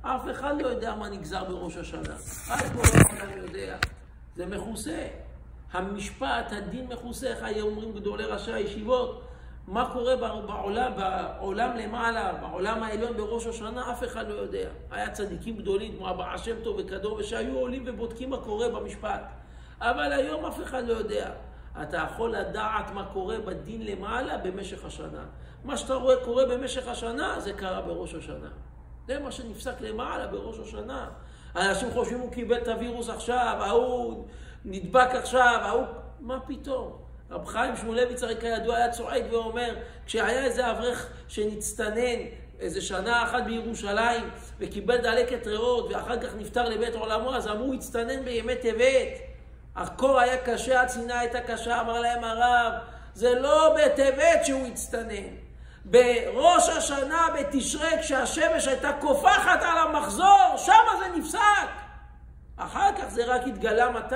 אף אחד לא יודע מה נגזר בראש השנה. רק כל העולם יודע. זה מכוסה. המשפט, הדין מכוסה, איך אומרים גדולי ראשי הישיבות, מה קורה בעולם למעלה, בעולם העליון בראש השנה, אף אחד לא יודע. היה צדיקים גדולים, כמו הבעל שם טוב וקדום, ושהיו עולים ובודקים מה קורה במשפט. אבל היום אף אחד לא יודע. אתה יכול לדעת מה קורה בדין למעלה במשך השנה. מה שאתה רואה קורה במשך השנה, זה קרה בראש השנה. זה מה שנפסק למעלה בראש השנה. אנשים חושבים הוא קיבל את הווירוס עכשיו, ההוא נדבק עכשיו, ההוא... מה פתאום? רב חיים שמואלביץ הרי כידוע היה צועק ואומר, כשהיה איזה אברך שנצטנן איזה שנה אחת בירושלים וקיבל דלקת ריאות ואחר כך נפטר לבית עולמו, אז אמרו הצטנן בימי טבת. הקור היה קשה, הצנעה הייתה קשה, אמר להם הרב, זה לא בטבת שהוא הצטנן. בראש השנה, בתשרי, כשהשמש הייתה קופחת על המחזור, שם זה נפסק. אחר כך זה רק התגלה מתי?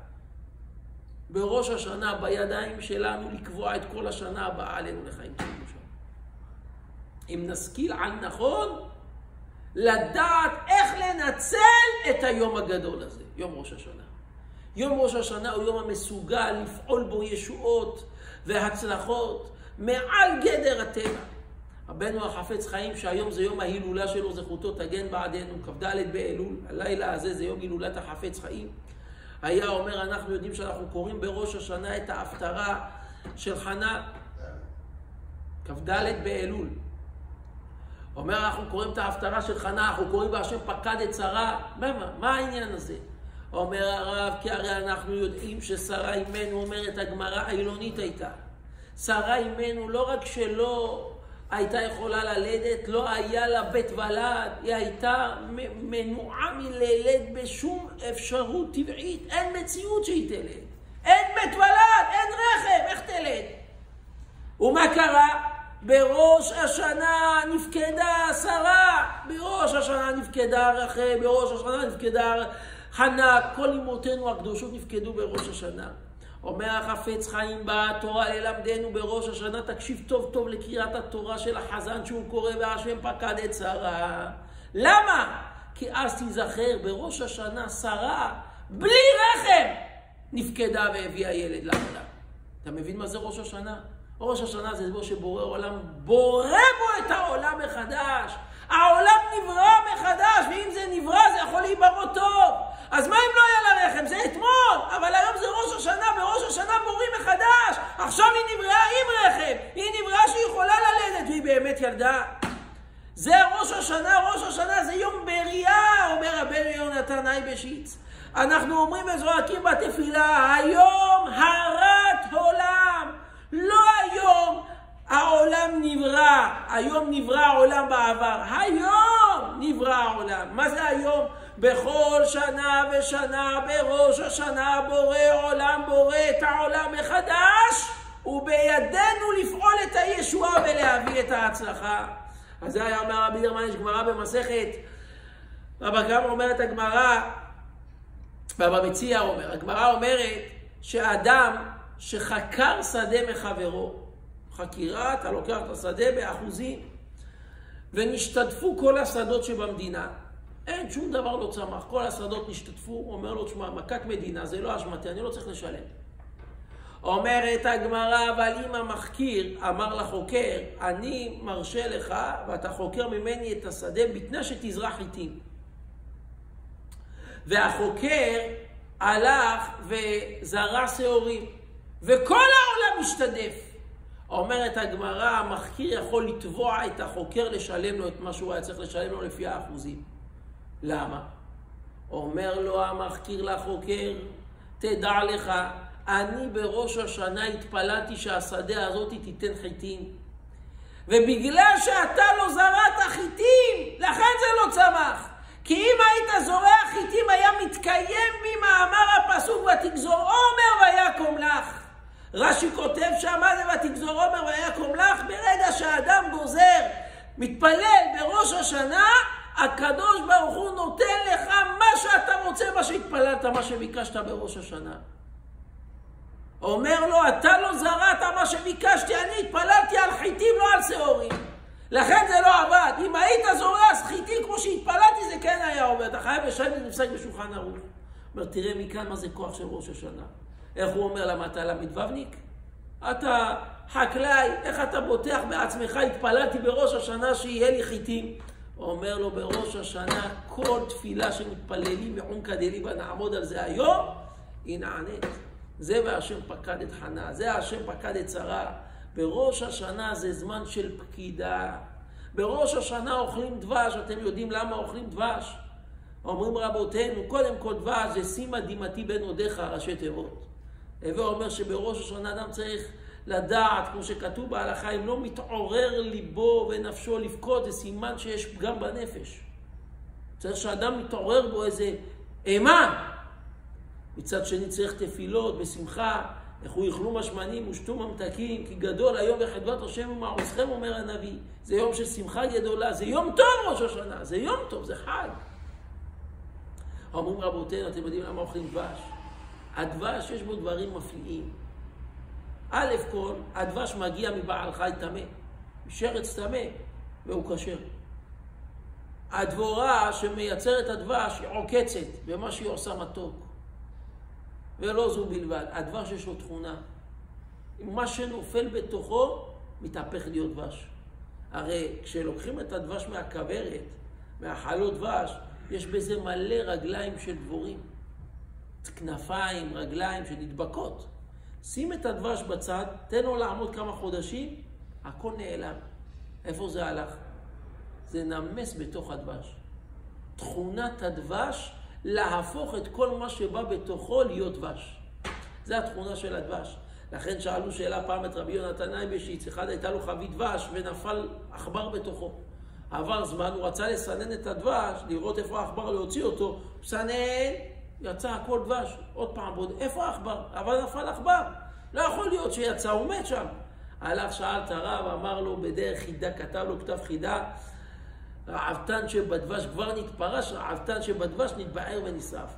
בראש השנה, בידיים שלנו לקבוע את כל השנה הבאה עלינו לחיים שלנו שם. אם נשכיל על נכון, לדעת איך לנצל את היום הגדול הזה, יום ראש השנה. יום ראש השנה הוא יום המסוגל לפעול בו ישועות והצלחות מעל גדר הטבע. רבנו החפץ חיים שהיום זה יום ההילולה שלו, זכותו תגן בעדנו, כ"ד באלול, הלילה הזה זה יום הילולת החפץ חיים. היה אומר, אנחנו יודעים שאנחנו קוראים בראש השנה את ההפטרה של חנה, כ"ד באלול. אומר, אנחנו קוראים את ההפטרה של חנה, אנחנו קוראים בהשם פקד את שרה. מה העניין הזה? אומר הרב, כי הרי אנחנו יודעים ששרה אימנו, אומרת הגמרא, העילונית הייתה. שרה אימנו לא רק שלא הייתה יכולה ללדת, לא היה לה בית ולד, היא הייתה מנועה מללד בשום אפשרות טבעית. אין מציאות שהיא תלד. אין בית ולד, אין רחם, איך תלד? ומה קרה? בראש השנה נפקדה שרה, בראש השנה נפקדה רחם, בראש השנה נפקדה חנה, כל אמותינו הקדושות נפקדו בראש השנה. אומר החפץ חיים בתורה ללמדנו בראש השנה, תקשיב טוב טוב לקריאת התורה של החזן שהוא קורא והשם פקד את שרה. למה? כי אז תיזכר בראש השנה שרה בלי רחם נפקדה והביאה ילד לעולם. אתה מבין מה זה ראש השנה? ראש השנה זה בו שבורא עולם בורא בו את העולם מחדש. העולם נברא מחדש, ואם זה נברא זה יכול להיברוא טוב. אז מה אם לא היה לה רחם? זה אתמול, אבל היום זה ראש השנה, בראש השנה בורים מחדש. עכשיו היא נבראה עם רחם, היא נבראה שהיא יכולה ללדת, והיא באמת ילדה. זה ראש השנה, ראש השנה זה יום בריאה, אומר רבנו יונתן אייבשיץ. אנחנו אומרים וזועקים בתפילה, היום הרת עולם, לא היום העולם נברא, היום נברא העולם בעבר, היום נברא העולם. מה זה היום? בכל שנה ושנה בראש השנה בורא עולם בורא את העולם מחדש, ובידינו לפעול את הישועה ולהביא את ההצלחה. אז זה היה אומר רבי דרמן, יש גמרא במסכת, רבא קמא אומרת הגמרא, רבא מציעא אומר, הגמרא אומרת שהאדם שחקר שדה מחברו, חקירה, אתה לוקח את השדה באחוזים, ונשתתפו כל השדות שבמדינה. אין, שום דבר לא צמח, כל השדות נשתתפו, הוא אומר לו, תשמע, מכת מדינה, זה לא אשמתי, אני לא צריך לשלם. אומרת הגמרא, אבל אם המחקיר אמר לחוקר, אני מרשה לך, ואתה חוקר ממני את השדה, בתנאי שתזרח חיטים. והחוקר הלך וזרע שעורים, וכל העולם משתדף. אומרת הגמרא, המחקיר יכול לתבוע את החוקר לשלם לו את מה שהוא היה צריך לשלם לו לפי האחוזים. למה? אומר לו המחקיר לחוקר, תדע לך, אני בראש השנה התפללתי שהשדה הזאת תיתן חיטים. ובגלל שאתה לא זרעת חיטים, לכן זה לא צמח. כי אם היית זורע חיטים היה מתקיים ממאמר הפסוק ותגזור עומר ויקום לך. רש"י כותב שמה זה ותגזור עומר ויקום לך, ברגע שהאדם גוזר, מתפלל בראש השנה, הקדוש ברוך הוא נותן לך מה שאתה רוצה, מה שהתפללת, מה שביקשת בראש השנה. אומר לו, אתה לא זרעת מה שביקשתי, אני התפללתי על חיטים, לא על שעורים. לכן זה לא עבד. אם היית זורע חיטים כמו שהתפללתי, זה כן אומר, אתה חייב לשם נפסק בשולחן ערוך. אומר, תראה מכאן מה זה כוח של ראש השנה. איך הוא אומר, למה אתה למדבבניק? אתה חקלאי, איך אתה בוטח בעצמך, התפללתי בראש השנה שיהיה לי חיטים. הוא אומר לו, בראש השנה, כל תפילה שמתפללים מעומקא דליבא, נעמוד על זה היום, היא נענית. זה והשם פקד את חנה, זה השם פקד את שרה. בראש השנה זה זמן של פקידה. בראש השנה אוכלים דבש, אתם יודעים למה אוכלים דבש? אומרים רבותינו, קודם כל דבש זה שימה דמעתי בין עודיך, ראשי תיבות. הווה אומר שבראש השנה אדם צריך לדעת, כמו שכתוב בהלכה, אם לא מתעורר ליבו ונפשו לבכות, זה סימן שיש פגם בנפש. צריך שאדם מתעורר בו איזה אימה. מצד שני צריך תפילות בשמחה, איך הוא יאכלו משמנים ושתו ממתקים, כי גדול היום וחדבת השם ומעוזכם, אומר הנביא. זה יום של שמחה גדולה, זה יום טוב ראש השנה, זה יום טוב, זה חג. אומרים רבותינו, אתם יודעים למה אוכלים דבש? הדבש יש בו דברים מפליאים. א' כל, הדבש מגיע מבעל חי טמא, משרץ טמא, והוא כשר. הדבורה שמייצר את הדבש היא עוקצת במה שהיא עושה מתוק. ולא זו בלבד, הדבש יש לו תכונה. מה שנופל בתוכו מתהפך להיות דבש. הרי כשלוקחים את הדבש מהכברת, מהחלות דבש, יש בזה מלא רגליים של דבורים. כנפיים, רגליים שנדבקות. שים את הדבש בצד, תן לו לעמוד כמה חודשים, הכל נעלם. איפה זה הלך? זה נמס בתוך הדבש. תכונת הדבש להפוך את כל מה שבא בתוכו להיות דבש. זה התכונה של הדבש. לכן שאלו שאלה פעם את רבי יונתן אייבשיץ, אחד הייתה לו חבית דבש ונפל עכבר בתוכו. עבר זמן, הוא רצה לסנן את הדבש, לראות איפה העכבר להוציא אותו, סנן, יצא הכל דבש, עוד פעם בוד, איפה העכבר? אבל נפל עכבר. לא יכול להיות שיצא, הוא מת שם. הלך שאל את הרב, אמר לו בדרך חידה, כתב לו כתב חידה, רעבתן שבדבש כבר נתפרש, רעבתן שבדבש נתבער ונשרף.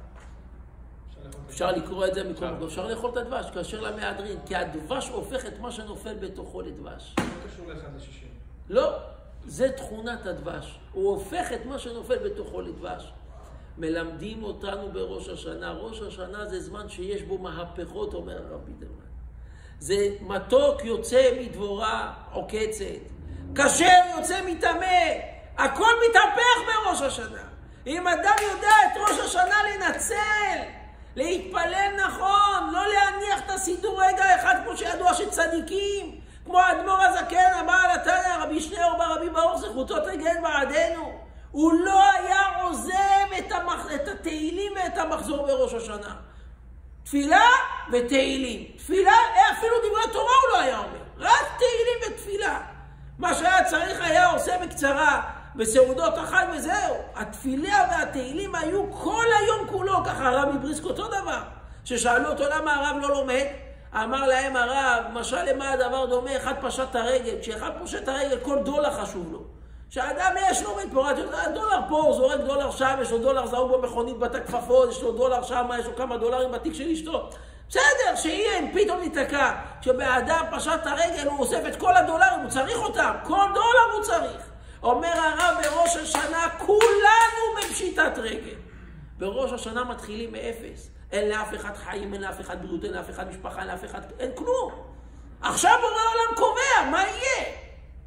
אפשר לקרוא את זה מכל מקום, אפשר לאכול את הדבש, כאשר למהדרין, כי הדבש הופך את מה שנופל בתוכו לדבש. לא קשור ל1:60. לא, זה תכונת הדבש. הוא הופך את מה שנופל בתוכו לדבש. מלמדים אותנו בראש השנה. ראש השנה זה זמן שיש בו מהפכות, אומר הרב בידרמן. זה מתוק יוצא מדבורה עוקצת. כשר יוצא מטמא. הכל מתהפך בראש השנה. אם אדם יודע את ראש השנה לנצל, להתפלל נכון, לא להניח את הסידור רגע אחד כמו שידוע שצדיקים, כמו האדמו"ר הזקן, הבעל התניא, רבי שניאור ברבי ברוך זכותו תגן בעדנו. הוא לא היה עוזב את התהילים ואת המחזור בראש השנה. תפילה ותהילים. תפילה, אפילו דברי תורה הוא לא היה אומר. רק תהילים ותפילה. מה שהיה צריך היה עושה בקצרה, בסעודות החג וזהו. התפילה והתהילים היו כל היום כולו, ככה הרב מבריסק אותו דבר. ששאלו אותו למה הרב לא לומד, אמר להם הרב, משל למה הדבר דומה, אחד פשט את הרגל, כשאחד פושט את הרגל כל דולר חשוב לו. שהאדם יש לו מתפורת, דולר פה, הוא זורק דולר שם, יש לו דולר זהוב במכונית בת הכפפות, יש לו דולר שם, יש לו כמה דולרים בתיק של אשתו. בסדר, שיהיה, אם פתאום ניתקע. כשבאדם פשט את הרגל, הוא אוסף את כל הדולרים, הוא צריך אותם, כל דולר הוא צריך. אומר הרב בראש השנה, כולנו בפשיטת רגל. בראש השנה מתחילים מאפס. אין לאף אחד חיים, אין לאף אחד בריאות, אין לאף אחד משפחה, אין לאף אחד, אין כלום. עכשיו בורא העולם קובע, מה יהיה?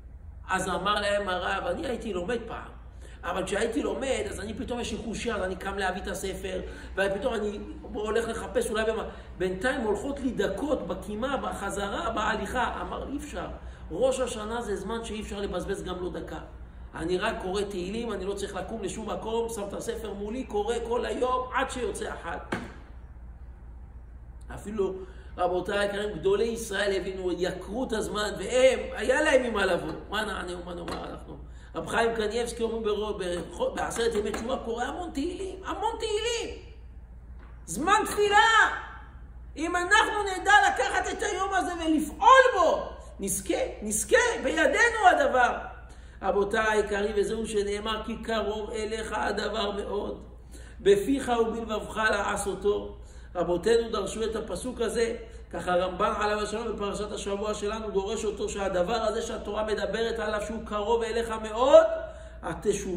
אז אמר להם הרב, אני הייתי לומד פעם, אבל כשהייתי לומד, אז אני פתאום יש לי חושה, אז אני קם להביא את הספר, ופתאום אני הולך לחפש אולי במה. בינתיים הולכות לי דקות בקימה, בחזרה, בהליכה. אמר, אי אפשר. ראש השנה זה זמן שאי אפשר לבזבז גם לא דקה. אני רק קורא תהילים, אני לא צריך לקום לשום מקום, שם את הספר מולי, קורא כל היום עד שיוצא החג. אפילו רבותיי היקרים, גדולי ישראל הבינו, יקרו את הזמן, והם, היה להם ממה לבוא. מה נענה ומה נאמר אנחנו? רב חיים קניאבסקי אומרים בעשרת ימי תשובה, קורא המון תהילים, המון תהילים. זמן תפילה. אם אנחנו נדע לקחת את היום הזה ולפעול בו, נזכה, בידינו הדבר. רבותיי היקרים, וזהו שנאמר, כי קרוב אליך הדבר מאוד. בפיך ובלבבך לעשותו. רבותינו דרשו את הפסוק הזה, ככה רמב"ן עליו השלום בפרשת השבוע שלנו דורש אותו שהדבר הזה שהתורה מדברת עליו שהוא קרוב אליך מאוד, התשובה,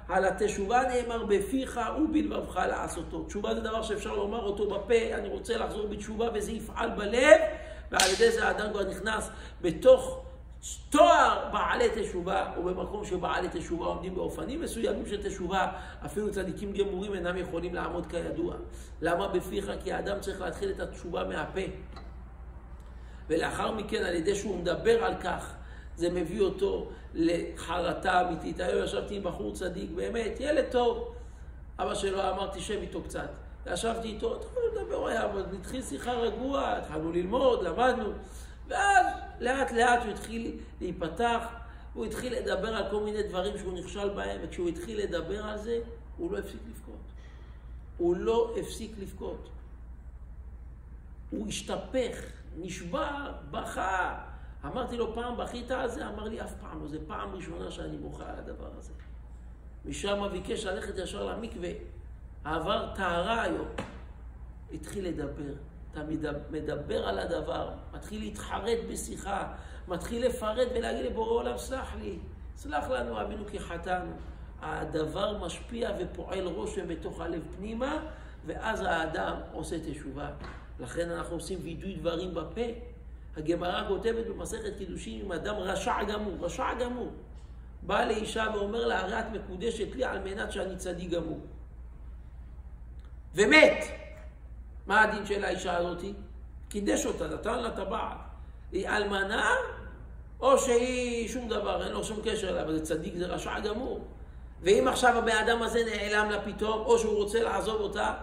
על התשובה נאמר בפיך ובלבבך לעשותו. תשובה זה דבר שאפשר לומר אותו בפה, אני רוצה לחזור בתשובה, וזה יפעל בלב, ועל ידי זה האדם כבר נכנס בתוך תואר בעלי תשובה, או במקום שבעלי תשובה עומדים באופנים מסוימים של תשובה, אפילו צדיקים גמורים אינם יכולים לעמוד כידוע. למה בפיך? כי האדם צריך להתחיל את התשובה מהפה. ולאחר מכן, על ידי שהוא מדבר על כך, זה מביא אותו לחרטה אמיתית. היום ישבתי עם בחור צדיק, באמת, ילד טוב. אבא שלו אמר, תשב איתו קצת. ישבתי איתו, התחלנו לדבר, התחיל שיחה רגוע, התחלנו ללמוד, למדנו. ואז לאט לאט הוא התחיל להיפתח, הוא התחיל לדבר על כל מיני דברים שהוא נכשל בהם, וכשהוא התחיל לדבר על זה, הוא לא הפסיק לבכות. הוא לא הפסיק לבכות. הוא השתפך, נשבר, בכה. אמרתי לו, פעם בכית על זה? אמר לי, אף פעם לא. זה פעם ראשונה שאני בוכה על הדבר הזה. משם ביקש ללכת ישר למקווה. עבר טהרה היום. התחיל לדבר. אתה מדבר על הדבר, מתחיל להתחרט בשיחה, מתחיל לפרט ולהגיד לבורא עולם, סלח לי, סלח לנו אבינו כי חטאנו. הדבר משפיע ופועל רושם בתוך הלב פנימה, ואז האדם עושה תשובה. לכן אנחנו עושים וידוי דברים בפה. הגמרא כותבת במסכת קידושין, אם אדם רשע גמור, רשע גמור, בא לאישה ואומר לה, הרי את מקודשת לי על מנת שאני צדיק גמור. ומת. מה הדין של האישה הזאת? קידש אותה, נתן לה טבעת. היא אלמנה, או שהיא שום דבר, אין לו שום קשר אליה, אבל זה צדיק, זה רשע גמור. ואם עכשיו הבן הזה נעלם לה פתאום, או שהוא רוצה לעזוב אותה,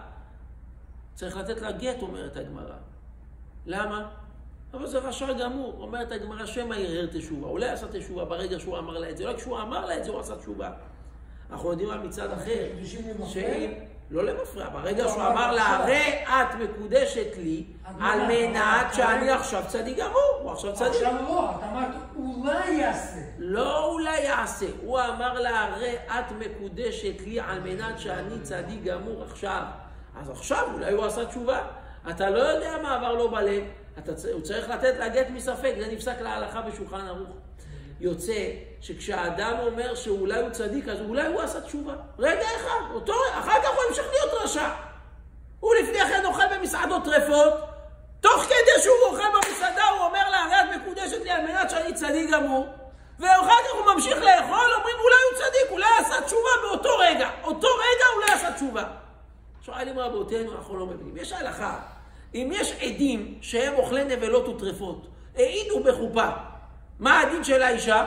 צריך לתת לה גט, אומרת הגמרא. למה? אבל זה רשע גמור. אומרת הגמרא, שמה ירהר תשובה. אולי עשה תשובה ברגע שהוא אמר לה את זה. לא כשהוא אמר לה את זה, הוא עשה תשובה. אנחנו יודעים על מצד אחר, שאם... לא למפרע, ברגע שהוא אמר לה, הרי את מקודשת לי על מנת שאני עכשיו צדיק גמור. הוא עכשיו צדיק. עכשיו לא, אתה אמרת, אולי יעשה. לא אולי יעשה. הוא אמר לה, הרי את מקודשת לי על מנת שאני צדיק גמור עכשיו. אז עכשיו אולי הוא עשה תשובה. אתה לא יודע מה עבר לו בלב. הוא צריך לתת לה גט מספק. זה נפסק להלכה בשולחן ערוך. יוצא שכשהאדם אומר שאולי הוא צדיק, אז אולי הוא עשה תשובה. רגע אחד, אחר כך הוא המשיך להיות רשע. הוא לפני כן אוכל במסעדות טרפות, תוך כדי שהוא אוכל במסעדה, הוא אומר לה, הרי את מקודשת לי על מנת שאני צדיק גמור, ואחר כך הוא ממשיך לאכול, אומרים אולי הוא צדיק, אולי עשה תשובה באותו רגע. אותו רגע אולי עשה תשובה. שואלים רבותינו, אנחנו לא מבינים. יש הלכה, אם יש עדים שהם אוכלי נבלות וטרפות, העידו בחופה, מה הדין של האישה?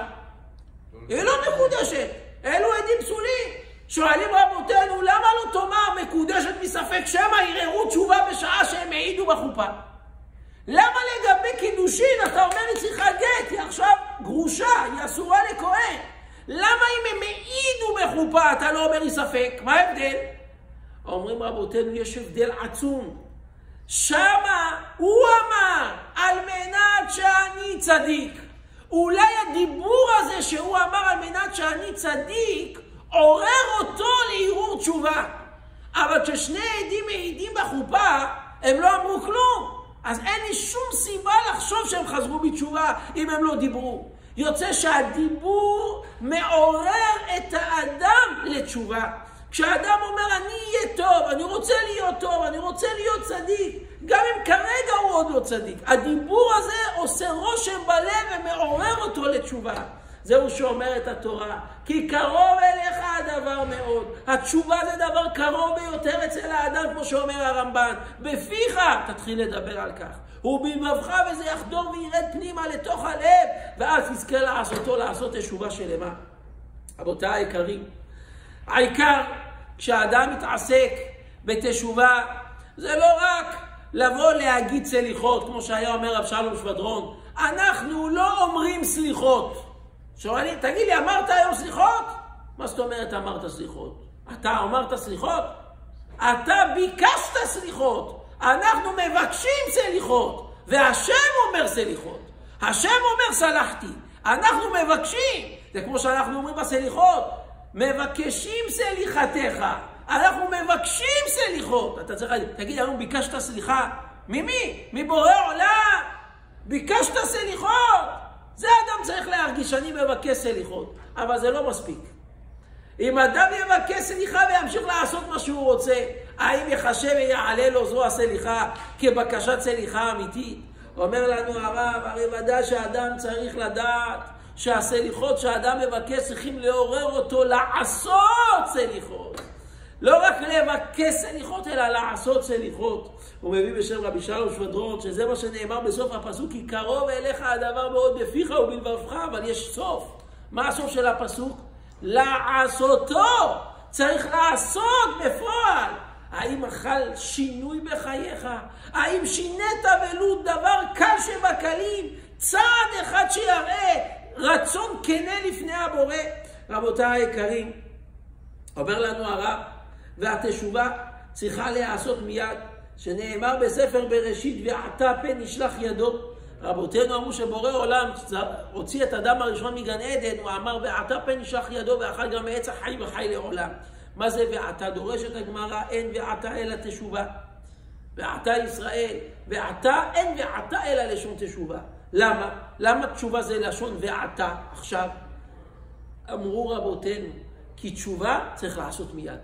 היא לא מקודשת. אלו עדים פסולים. שואלים רבותינו, למה לא תאמר מקודשת מספק שמה ירהרו תשובה בשעה שהם העידו בחופה? למה לגבי קידושין אתה אומר לי צריכה גט? היא עכשיו גרושה, היא אסורה לכהן. למה אם הם העידו בחופה אתה לא אומר לי ספק? מה ההבדל? אומרים רבותינו, יש הבדל עצום. שמה הוא אמר על מנת שאני צדיק. אולי הדיבור הזה שהוא אמר על מנת שאני צדיק, עורר אותו לערעור תשובה. אבל כששני עדים מעידים בחופה, הם לא אמרו כלום. אז אין לי שום סיבה לחשוב שהם חזרו בתשובה אם הם לא דיברו. יוצא שהדיבור מעורר את האדם לתשובה. כשהאדם אומר, אני אהיה טוב, אני רוצה להיות טוב, אני רוצה להיות צדיק, גם אם כרגע הוא עוד לא צדיק, הדיבור הזה עושה רושם בלב ומעורר אותו לתשובה. זהו שאומרת התורה, כי קרוב אליך הדבר מאוד. התשובה זה דבר קרוב ביותר אצל האדם, כמו שאומר הרמב"ן. בפיך תתחיל לדבר על כך. ובלבבך וזה יחדור וירד פנימה לתוך הלב, ואז תזכה לעשות תשובה שלמה. רבותיי היקרים, העיקר כשהאדם מתעסק בתשובה, זה לא רק לבוא להגיד סליחות, כמו שהיה אומר רב שלום שבדרון. אנחנו לא אומרים סליחות. שואלים, תגיד לי, אמרת היום סליחות? מה זאת אומרת אמרת סליחות? אתה אמרת סליחות? אתה ביקשת סליחות. אנחנו מבקשים סליחות. והשם אומר סליחות. השם אומר סלחתי. אנחנו מבקשים. זה כמו שאנחנו אומרים בסליחות. מבקשים סליחתך. אנחנו מבקשים סליחות. אתה צריך להגיד, תגיד, היום ביקשת סליחה? ממי? מבורא עולם. ביקשת סליחות. זה אדם צריך להרגיש, אני מבקש סליחות. אבל זה לא מספיק. אם אדם יבקש סליחה וימשיך לעשות מה שהוא רוצה, האם יחשב ויעלה לו זו הסליחה כבקשת סליחה אמיתית? אומר לנו הרב, הרי ודאי שהאדם צריך לדעת שהסליחות שהאדם מבקש צריכים לעורר אותו לעשות סליחות. לא רק לבקש סליחות, אלא לעשות סליחות. הוא מביא בשם רבי שלום שבדרון, שזה מה שנאמר בסוף הפסוק, כי קרוב אליך הדבר מאוד בפיך ובלבבך, אבל יש סוף. מה הסוף של הפסוק? לעשותו. צריך לעשות בפועל. האם חל שינוי בחייך? האם שינית ולו דבר קל שבקלים? צעד אחד שיראה רצון כנה לפני הבורא. רבותיי היקרים, אומר לנו הרב, והתשובה צריכה להיעשות מיד, שנאמר בספר בראשית, ועתה פן נשלח ידו. רבותינו אמרו שבורא עולם הוציא את אדם הראשון מגן עדן, הוא אמר ועתה פן נשלח ידו ואכל גם מעץ החי וחי לעולם. מה זה ועתה? דורשת הגמרא, אין ועתה אלא תשובה. ועתה ישראל, ועתה אין ועתה אלא לשון תשובה. למה? למה תשובה זה לשון ועתה עכשיו? אמרו רבותינו, כי תשובה צריך לעשות מיד.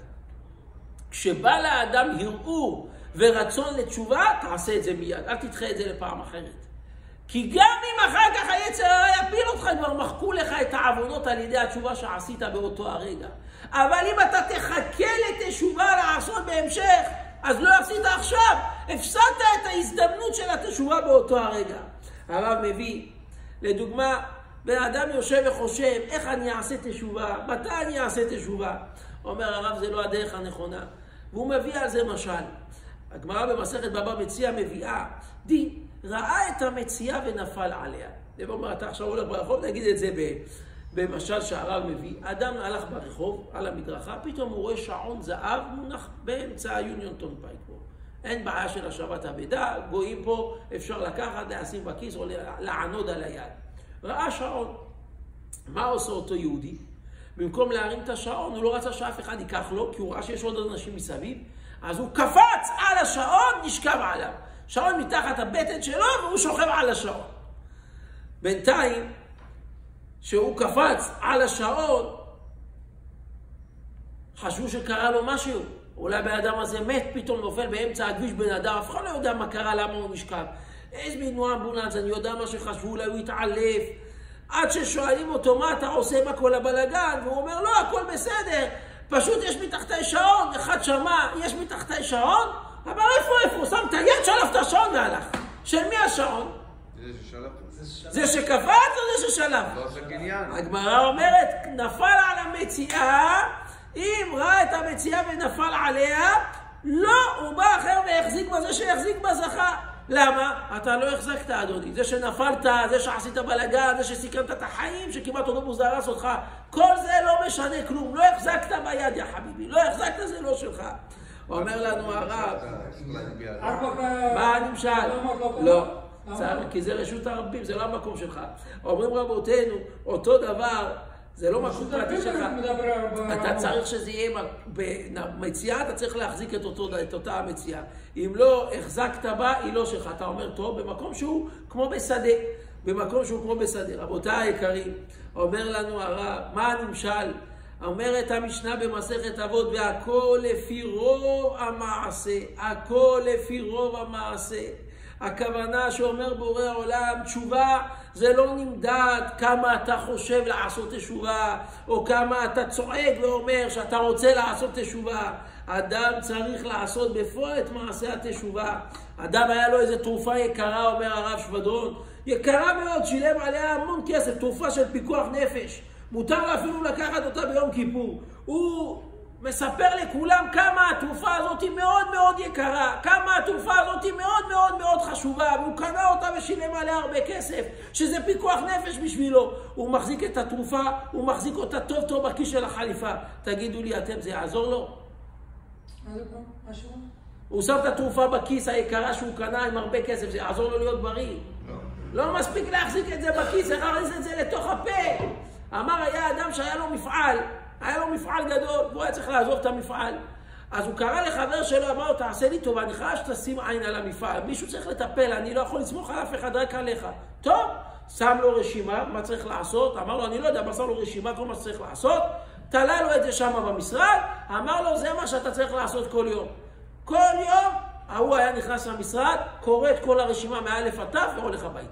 כשבא לאדם הרהור ורצון לתשובה, תעשה את זה מיד. אל תדחה את זה לפעם אחרת. כי גם אם אחר כך היצר הרע יפיל אותך, כבר מחקו לך את העוונות על ידי התשובה שעשית באותו הרגע. אבל אם אתה תחכה לתשובה לעשות בהמשך, אז לא עשית עכשיו. הפסדת את ההזדמנות של התשובה באותו הרגע. הרב מביא, לדוגמה, בן אדם יושב וחושב, איך אני אעשה תשובה? מתי אני אעשה תשובה? אומר הרב, זה לא הדרך הנכונה. והוא מביא על זה משל. הגמרא במסכת בבא מציעא מביאה, דין, ראה את המציאה ונפל עליה. הוא אומר, אתה עכשיו הולך ברחוב, נגיד את זה במשל שהרב מביא. אדם הלך ברחוב, על המדרכה, פתאום הוא רואה שעון זהב מונח באמצע היוניון טורנפייק פה. אין בעיה של השבת אבדה, גויים פה, אפשר לקחת, להשים בכיס או לענוד על היד. ראה שעון. מה עושה אותו יהודי? במקום להרים את השעון, הוא לא רצה שאף אחד ייקח לו, כי הוא ראה שיש עוד אנשים מסביב, אז הוא קפץ על השעון, נשכב עליו. שעון מתחת הבטן שלו, והוא שוכב על השעון. בינתיים, שהוא קפץ על השעון, חשבו שקרה לו משהו. אולי באדם הזה מת, פתאום נופל באמצע הכביש בן אדם, אף אחד לא יודע מה קרה, למה הוא נשכב. איזה מין אמבולנס, אני יודע מה שחשבו, אולי הוא התעלף. עד ששואלים אותו, מה אתה עושה, מה כל הבלגן? והוא אומר, לא, הכל בסדר. פשוט יש מתחתי שעון, אחד שמע, יש מתחתי שעון, אבל איפה? שם את היד, שלף את השעון והלך. של מי השעון? זה שקפץ או זה ששלף? לא, זה קניין. הגמרא אומרת, נפל על המציאה, אם ראה את המציאה ונפל עליה, לא, הוא בא אחר והחזיק בזה שיחזיק בזכה. למה? אתה לא החזקת, אדוני. זה שנפלת, זה שעשית בלגן, זה שסיכנת את החיים, שכמעט אוטובוס דרס אותך, כל זה לא משנה כלום. לא החזקת ביד, יא חביבי. לא החזקת, זה לא שלך. אומר לנו הרב, מה הנמשל? לא. כי זה רשות הרבים, זה לא המקום שלך. אומרים רבותינו, אותו דבר, זה לא מקום פרטי שלך. אתה צריך שזה יהיה במציאה, אתה צריך להחזיק את אותה המציאה. אם לא החזקת בה, היא לא שלך. אתה אומר, טוב, במקום שהוא כמו בשדה. במקום שהוא כמו בשדה. רבותיי היקרים, אומר לנו הרב, מה הנמשל? אומרת המשנה במסכת אבות, והכל לפי רוב המעשה. הכל לפי רוב המעשה. הכוונה שאומר בורא העולם, תשובה זה לא נמדד כמה אתה חושב לעשות תשובה, או כמה אתה צועק ואומר שאתה רוצה לעשות תשובה. אדם צריך לעשות בפועל את מעשה התשובה. אדם היה לו איזו תרופה יקרה, אומר הרב שבדרון, יקרה מאוד, שילם עליה המון כסף, תרופה של פיקוח נפש. מותר אפילו לקחת אותה ביום כיפור. הוא מספר לכולם כמה התרופה הזאת היא מאוד מאוד יקרה, כמה התרופה הזאת היא מאוד מאוד מאוד חשובה, והוא קנה אותה ושילם עליה הרבה כסף, שזה פיקוח נפש בשבילו. הוא מחזיק את התרופה, הוא מחזיק אותה טוב טוב בכיס של החליפה. תגידו לי אתם, זה יעזור לו? הוא שם את התרופה בכיס היקרה שהוא קנה עם הרבה כסף, זה יעזור לו להיות בריא? לא מספיק להחזיק את זה בכיס, איך להכניס את זה לתוך הפה. אמר, היה אדם שהיה לו מפעל, היה לו מפעל גדול, והוא היה צריך לעזוב את המפעל. אז הוא קרא לחבר שלו, אמר, תעשה לי טובה, אני חייב שתשים עין על המפעל. מישהו צריך לטפל, אני לא יכול לסמוך על אף אחד, רק עליך. טוב, שם לו רשימה, מה צריך לעשות? אמר לו, אני לא יודע, מה שם לו רשימה, כל מה שצריך לעשות. תלה לו את זה שם במשרד, אמר לו, זה מה שאתה צריך לעשות כל יום. כל יום, הוא היה נכנס למשרד, קורא את כל הרשימה מאלף עד תו והולך הביתה.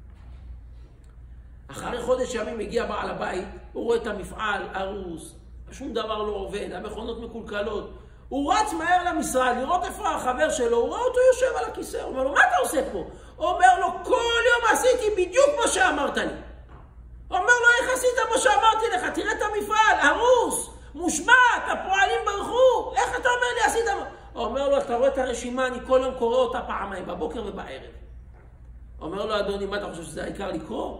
אחרי חודש ימים מגיע בעל הבית, הוא רואה את המפעל, הרוס, שום דבר לא עובד, המכונות מקולקלות. הוא רץ מהר למשרד, לראות איפה החבר שלו, הוא רואה אותו יושב על הכיסא, הוא אומר לו, מה אתה עושה פה? הוא אומר לו, כל יום עשיתי בדיוק מה שאמרת לי. הוא אומר לו, איך עשית מה שאמרתי לך? תראה את המפעל, הרוס, מושבת, הפועלים ברחו, איך אתה אומר לי עשית מה? הוא אומר לו, אתה רואה את הרשימה, אני כל יום קורא אותה פעמיים, בבוקר ובערב. הוא אומר לו, אדוני, מה אתה חושב שזה העיקר לקרוא?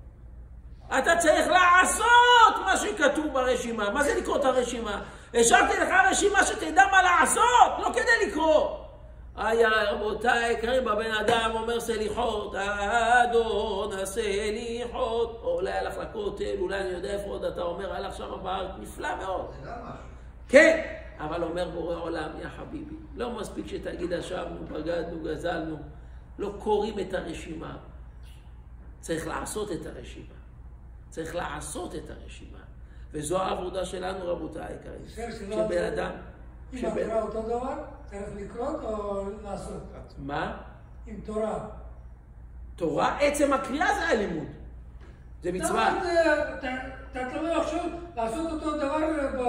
אתה צריך לעשות מה שכתוב ברשימה. מה זה לקרוא את הרשימה? השארתי לך רשימה שתדע מה לעשות, לא כדי לקרוא. רבותיי יקרים, בבן אדם אומר סליחות, האדון הסליחות. אולי הלך לכותל, אולי אני יודע איפה עוד אתה אומר, הלך שם בארץ, נפלא מאוד. זה גם משהו. כן, אבל אומר בורא עולם, יא חביבי, לא מספיק שתגיד אשבנו, בגדנו, גזלנו, לא קוראים את הרשימה. צריך לעשות את הרשימה. צריך לעשות את הרשימה. וזו העבודה שלנו, רבותיי היקרים. שבן אדם... אם התורה אותו דבר, צריך לקרות או לעשות? מה? עם תורה. תורה, עצם הקריאה זה הלימוד. זה מצווה. אתה לא יכול לעשות אותו דבר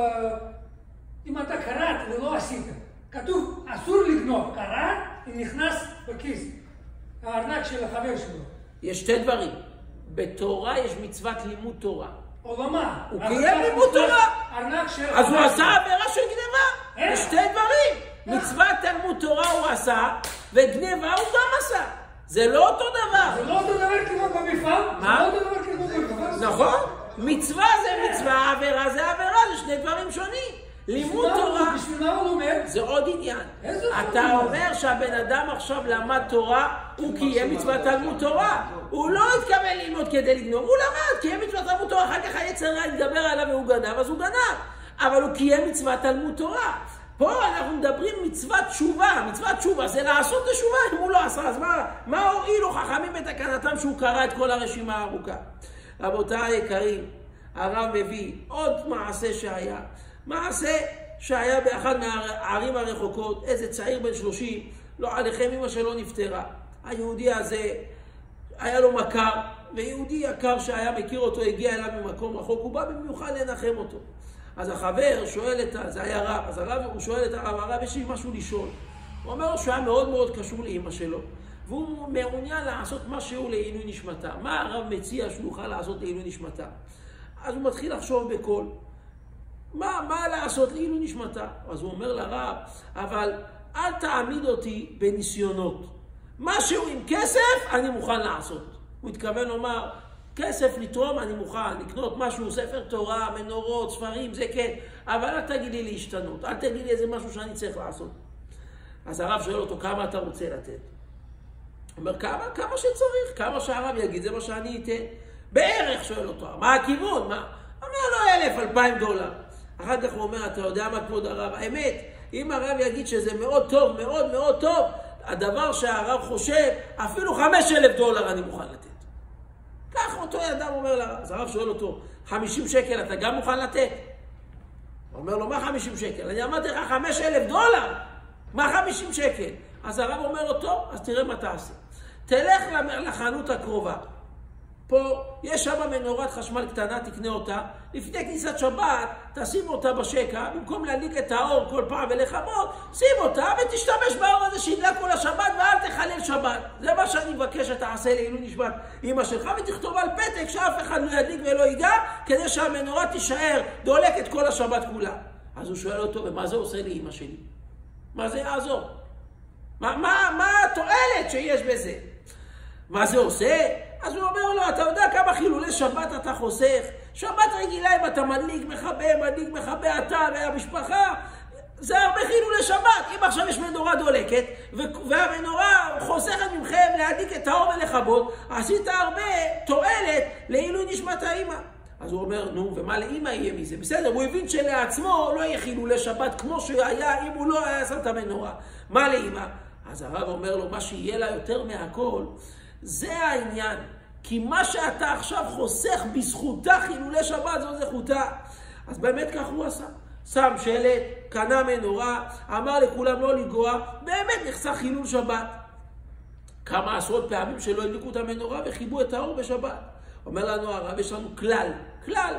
אם אתה קראת ולא עשית. כתוב, אסור לגנוב. קראת, נכנס בכיס. הארנק של החבר שלו. יש שתי דברים. בתורה יש מצוות לימוד תורה. או מה? הוא קיים לימוד תורה. אז הוא עשה עבירה של גניבה. יש שתי דברים. מצוות תלמוד תורה הוא עשה, וגניבה הוא גם עשה. זה לא אותו דבר. זה לא אותו דבר כמו במפעל. מה? זה לא אותו דבר כמו במפעל. נכון. מצווה זה מצווה, עבירה זה עבירה, זה שני דברים שונים. לימוד תורה... בשביל מה הוא לומד? זה עוד עניין. איזה אתה אומר שהבן אדם עכשיו למד תורה, הוא קיים מצוות תלמוד תורה. הוא לא התכוון ללמוד כדי לגנוב, הוא למד, קיים מצוות תלמוד תורה, אחר כך היצר הרע התגבר עליו והוא גנב, אז הוא גנב. אבל הוא קיים מצוות תלמוד תורה. פה אנחנו מדברים מצוות תשובה. מצוות תשובה זה לעשות תשובה, אם הוא לא עשה, אז מה הועילו חכמים בתקנתם שהוא קרא את כל הרשימה הארוכה? רבותיי היקרים, הרב מביא עוד מעשה שהיה. מעשה שהיה באחד מהערים הרחוקות, איזה צעיר בן 30, לא עליכם, אמא שלו נפטרה. היהודי הזה, היה לו מכר, ויהודי יקר שהיה מכיר אותו, הגיע אליו ממקום רחוק, הוא בא במיוחד לנחם אותו. אז החבר שואל זה היה רב, אז הרב הוא שואל את הרב, יש לי משהו לשאול. הוא אומר לו שהוא היה מאוד מאוד קשור לאמא שלו, והוא מעוניין לעשות משהו לעילוי נשמתה. מה הרב מציע שהוא יוכל לעשות לעילוי נשמתה? אז הוא מתחיל לחשוב בקול. מה לעשות לעילוי נשמתה? אז הוא אומר לרב, אבל אל תעמיד אותי בניסיונות. משהו עם כסף אני מוכן לעשות. הוא התכוון לומר, כסף לתרום אני מוכן, לקנות משהו, ספר תורה, מנורות, ספרים, זה כן, אבל אל תגיד לי להשתנות, אל תגיד לי איזה משהו שאני צריך לעשות. אז הרב שואל אותו, כמה אתה רוצה לתת? הוא אומר, כמה שצריך, כמה שהרב יגיד, זה מה שאני אתן. בערך שואל אותו, מה הכיוון? מה? אומר לו 1,000, 2,000 דולר. אחר כך הוא אומר, אתה יודע מה כבוד הרב? האמת, אם הרב יגיד שזה מאוד טוב, מאוד מאוד טוב, הדבר שהרב חושב, אפילו 5,000 דולר אני מוכן לתת. כך אותו אדם אומר לרב. אז הרב שואל אותו, 50 שקל אתה גם מוכן לתת? הוא אומר לו, מה 50 שקל? אני אמרתי לך 5,000 דולר. מה 50 שקל? אז הרב אומר לו, טוב, אז תראה מה תעשה. תלך לחנות הקרובה. פה יש שם מנורת חשמל קטנה, תקנה אותה. לפני כניסת שבת, תשים אותה בשקע, במקום להדליק את האור כל פעם ולכבות, שים אותה ותשתמש באור הזה שידלק כל השבת ואל תחלל שבת. זה מה שאני מבקש שתעשה לעילוי נשמת אמא שלך, ותכתוב על פתק שאף אחד לא ידליק ולא ייגע, כדי שהמנורה תישאר דולקת כל השבת כולה. אז הוא שואל אותו, ומה זה עושה לאמא שלי? מה זה יעזור? מה התועלת שיש בזה? מה זה עושה? אז הוא אומר לו, אתה יודע כמה חילולי שבת אתה חוסך? שבת רגילה אם אתה מדליק מכבה אתה והמשפחה, זה הרבה חילולי שבת. אם עכשיו יש מנורה דולקת, והמנורה חוסכת מכם להדליק את האור ולכבות, עשית הרבה תועלת לעילוי נשמת האמא. אז הוא אומר, נו, ומה לאמא יהיה מזה? בסדר, הוא הבין שלעצמו לא יהיה חילולי שבת כמו שהיה אם הוא לא היה שם את המנורה. מה לאמא? אז הרב אומר לו, מה שיהיה לה יותר מהכל, זה העניין. כי מה שאתה עכשיו חוסך בזכותה חילולי שבת, זו זכותה. אז באמת כך הוא עשה. שם שלט, קנה מנורה, אמר לכולם לא לגוע, באמת נחסך חילול שבת. כמה עשרות פעמים שלא הדליקו את המנורה וחיבו את האור בשבת. אומר לנו הרב, יש לנו כלל.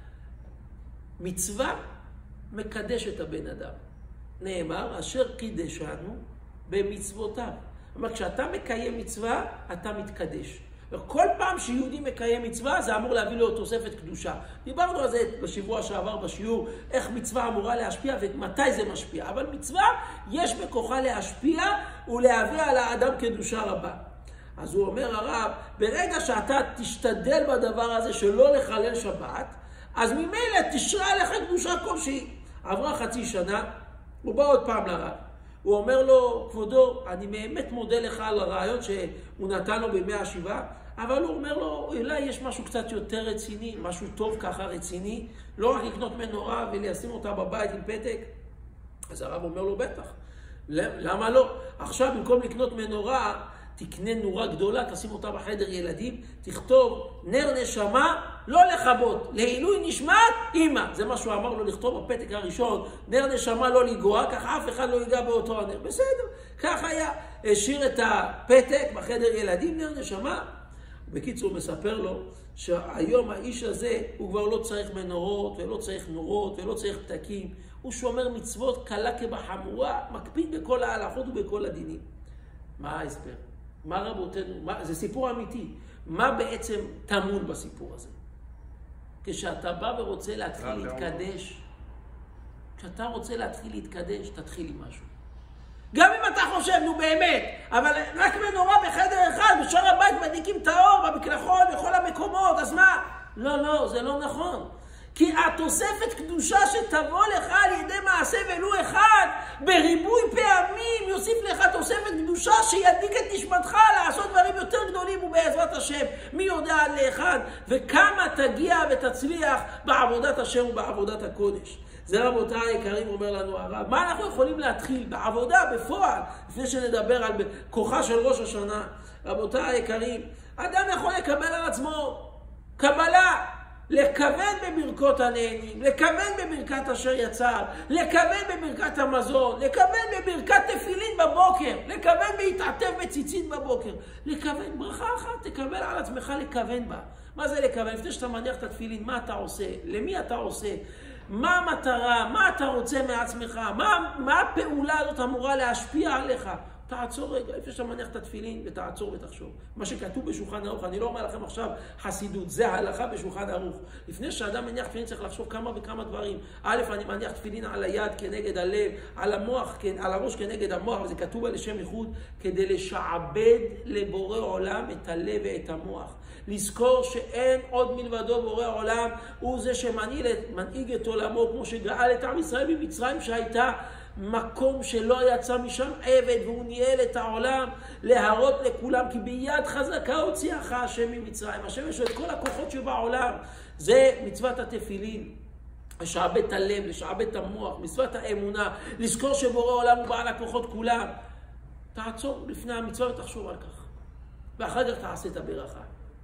מצווה מקדש את הבן אדם. נאמר, אשר קידשנו במצוותיו. אומר, כשאתה מקיים מצווה, אתה מתקדש. וכל פעם שיהודי מקיים מצווה, זה אמור להביא לו תוספת קדושה. דיברנו על זה בשבוע שעבר בשיעור, איך מצווה אמורה להשפיע ומתי זה משפיע. אבל מצווה, יש בכוחה להשפיע ולהביא על האדם קדושה רבה. אז הוא אומר הרב, ברגע שאתה תשתדל בדבר הזה שלא לחלל שבת, אז ממילא תשרה לך קדושה כלשהי. עברה חצי שנה, הוא בא עוד פעם לרב. הוא אומר לו, כבודו, אני באמת מודה לך על הרעיון שהוא נתן לו בימי השבעה, אבל הוא אומר לו, אולי יש משהו קצת יותר רציני, משהו טוב ככה רציני, לא רק לקנות מנורה ולשים אותה בבית עם פתק. אז הרב אומר לו, בטח. למה לא? עכשיו במקום לקנות מנורה, תקנה נורה גדולה, תשים אותה בחדר ילדים, תכתוב נר נשמה, לא לחבות, לעילוי נשמת אמא. זה מה שהוא אמר לו לכתוב בפתק הראשון, נר נשמה לא לגוע, כך אף אחד לא ייגע באותו הנר. בסדר, כך היה. השאיר את הפתק בחדר ילדים, נר נשמה. בקיצור הוא מספר לו שהיום האיש הזה הוא כבר לא צריך מנורות ולא צריך נורות ולא צריך פתקים. הוא שומר מצוות קלה כבחמורה, מקפיד בכל ההלכות ובכל הדינים. מה ההסבר? מה רבותינו? זה סיפור אמיתי. מה בעצם טמון בסיפור הזה? כשאתה בא ורוצה להתחיל להתקדש, כשאתה רוצה להתחיל להתקדש, תתחיל עם משהו. גם אם אתה חושב, נו באמת, אבל רק מנורה בחדר אחד, בשאר הבית מדליקים את האור, במקלחות, בכל המקומות, אז מה? לא, זה לא נכון. כי התוספת קדושה שתבוא לך על ידי מעשה ולו אחד, בריבוי פעמים יוסיף לך תוספת קדושה שידליק את נשמתך לעשות דברים יותר גדולים ובעזרת השם. מי יודע על לאחד, וכמה תגיע ותצליח בעבודת השם ובעבודת הקודש. זה רבותיי היקרים אומר לנו הרב. מה אנחנו יכולים להתחיל בעבודה, בפועל, לפני שנדבר על כוחה של ראש השנה? רבותיי היקרים, אדם יכול לקבל על עצמו קבלה, לכוון בברכות הנהנים, לכוון בברכת אשר יצר, לכוון בברכת המזון, לכוון בברכת תפילין בבוקר, לכוון בהתעטף בציצית בבוקר, לכוון ברכה אחת, תקבל על עצמך לכוון בה. מה זה לכוון? לפני שאתה מניח את התפילין, מה אתה עושה? למי אתה עושה? מה המטרה? מה אתה רוצה מעצמך? מה הפעולה הזאת אמורה להשפיע עליך? תעצור רגע, לפני שאתה מניח את התפילין, ותעצור ותחשוב. מה שכתוב בשולחן ערוך, אני לא אומר לכם עכשיו חסידות, זה ההלכה בשולחן ערוך. לפני שאדם מניח תפילין צריך לחשוב כמה וכמה דברים. א', אני מניח תפילין על היד כנגד הלב, על המוח, על הראש כנגד המוח, וזה כתוב על לשם ייחוד, כדי לשעבד לבורא עולם את הלב ואת המוח. לזכור שאין עוד מלבדו בורא עולם, הוא זה שמנהיג את עולמו, כמו שגאל את עם ישראל במצרים שהייתה מקום שלא יצא משם עבד, והוא ניהל את העולם להראות לכולם כי ביד חזקה הוציאך השם ממצרים. השם יש לו את כל הכוחות שבעולם. זה מצוות התפילין, לשעבד את הלב, לשעבד את המוח, מצוות האמונה, לזכור שבורא עולם הוא בעל הכוחות כולם. תעצור לפני המצווה ותחשוב על כך, ואחר כך תעשה את הברכה.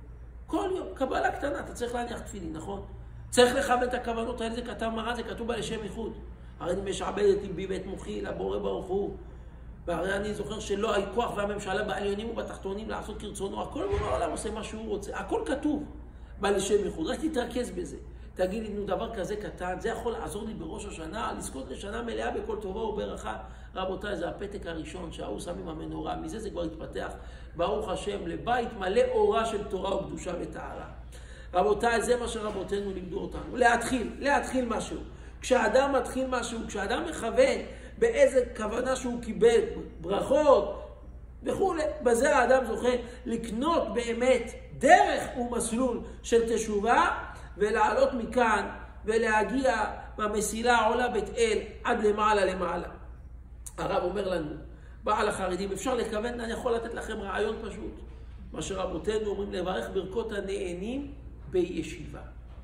כל יום, קבלה קטנה, אתה צריך להניח תפילין, נכון? צריך לכוון את הכוונות האלה, זה כתב מרן, זה כתוב לשם ייחוד. הרי אני משעבד את ליבי ואת מוחי לבורא ברוך הוא. והרי אני זוכר שלא הכוח והממשלה בעליונים ובתחתונים לעשות כרצונו. הכל בורא העולם עושה מה שהוא רוצה. הכל כתוב בלשם ייחוד. רק תתרכז בזה. תגיד לי, נו דבר כזה קטן, זה יכול לעזור לי בראש השנה, לזכות לשנה מלאה בכל טובה וברכה. רבותיי, זה הפתק הראשון שההוא שם עם המנורה. מזה זה כבר התפתח, ברוך השם, לבית מלא אורה של תורה וקדושה וטהרה. רבותיי, זה מה שרבותינו לימדו אותנו. להתחיל משהו. כשאדם מתחיל משהו, כשאדם מכוון באיזה כוונה שהוא קיבל, ברכות וכו', בזה האדם זוכה לקנות באמת דרך ומסלול של תשובה, ולעלות מכאן ולהגיע במסילה העולה בית אל עד למעלה. הרב אומר לנו, בעל החרדים, אפשר לכוון, אני יכול לתת לכם רעיון פשוט. מה שרבותינו אומרים, לברך ברכות הנהנים בישיבה.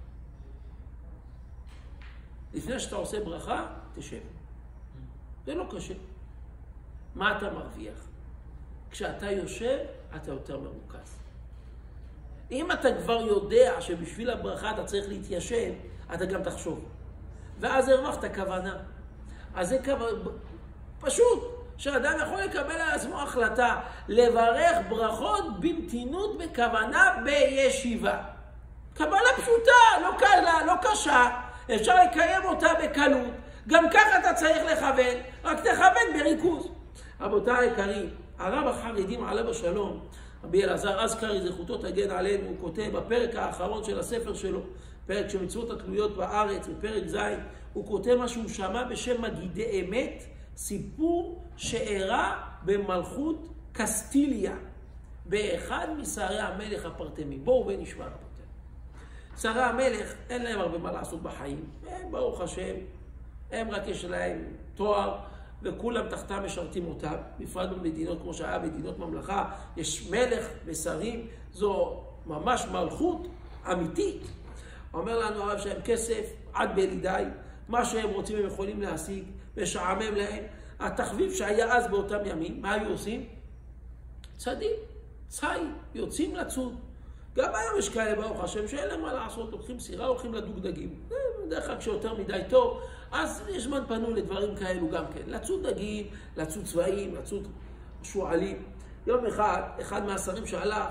לפני שאתה עושה ברכה, תשב. זה לא קשה. מה אתה מרוויח? כשאתה יושב, אתה יותר מרוכז. אם אתה כבר יודע שבשביל הברכה אתה צריך להתיישב, אתה גם תחשוב. ואז הרווחת כוונה. אז זה פשוט, שאדם יכול לקבל על עצמו החלטה, לברך ברכות במתינות בכוונה בישיבה. קבלה פשוטה, לא קלה, לא קשה, אפשר לקיים אותה בקלות. גם ככה אתה צריך לכוון, רק תכוון בריכוז. רבותיי היקרים, הרב החרדים עליו השלום, רבי אלעזר אזכרי זכותו תגן עלינו, הוא כותב בפרק האחרון של הספר שלו, פרק של מצוות התלויות בארץ, בפרק ז', הוא כותב מה שהוא שמע בשם מגידי אמת, סיפור שאירע במלכות קסטיליה, באחד משרי המלך הפרטמים. בואו ונשמע רבותיי. שרי המלך אין להם הרבה מה לעשות בחיים, הם ברוך השם, הם רק יש להם תואר, וכולם תחתם משרתים אותם, בפרט במדינות כמו שהיה מדינות ממלכה, יש מלך ושרים, זו ממש מלכות אמיתית. אומר לנו הרב שהם כסף עד בלידי, מה שהם רוצים הם יכולים להשיג, משעמם להם. התחביב שהיה אז באותם ימים, מה היו עושים? צדים, ציד, יוצאים לצוד. גם היום יש כאלה ברוך השם שאין להם מה לעשות, לוקחים סירה, הולכים לדוג דגים. בדרך כלל כשיותר מדי טוב, אז יש זמן פנוי לדברים כאלו גם כן. לצוד דגים, לצוד צבעים, לצוד שועלים. יום אחד מהשרים שהלך,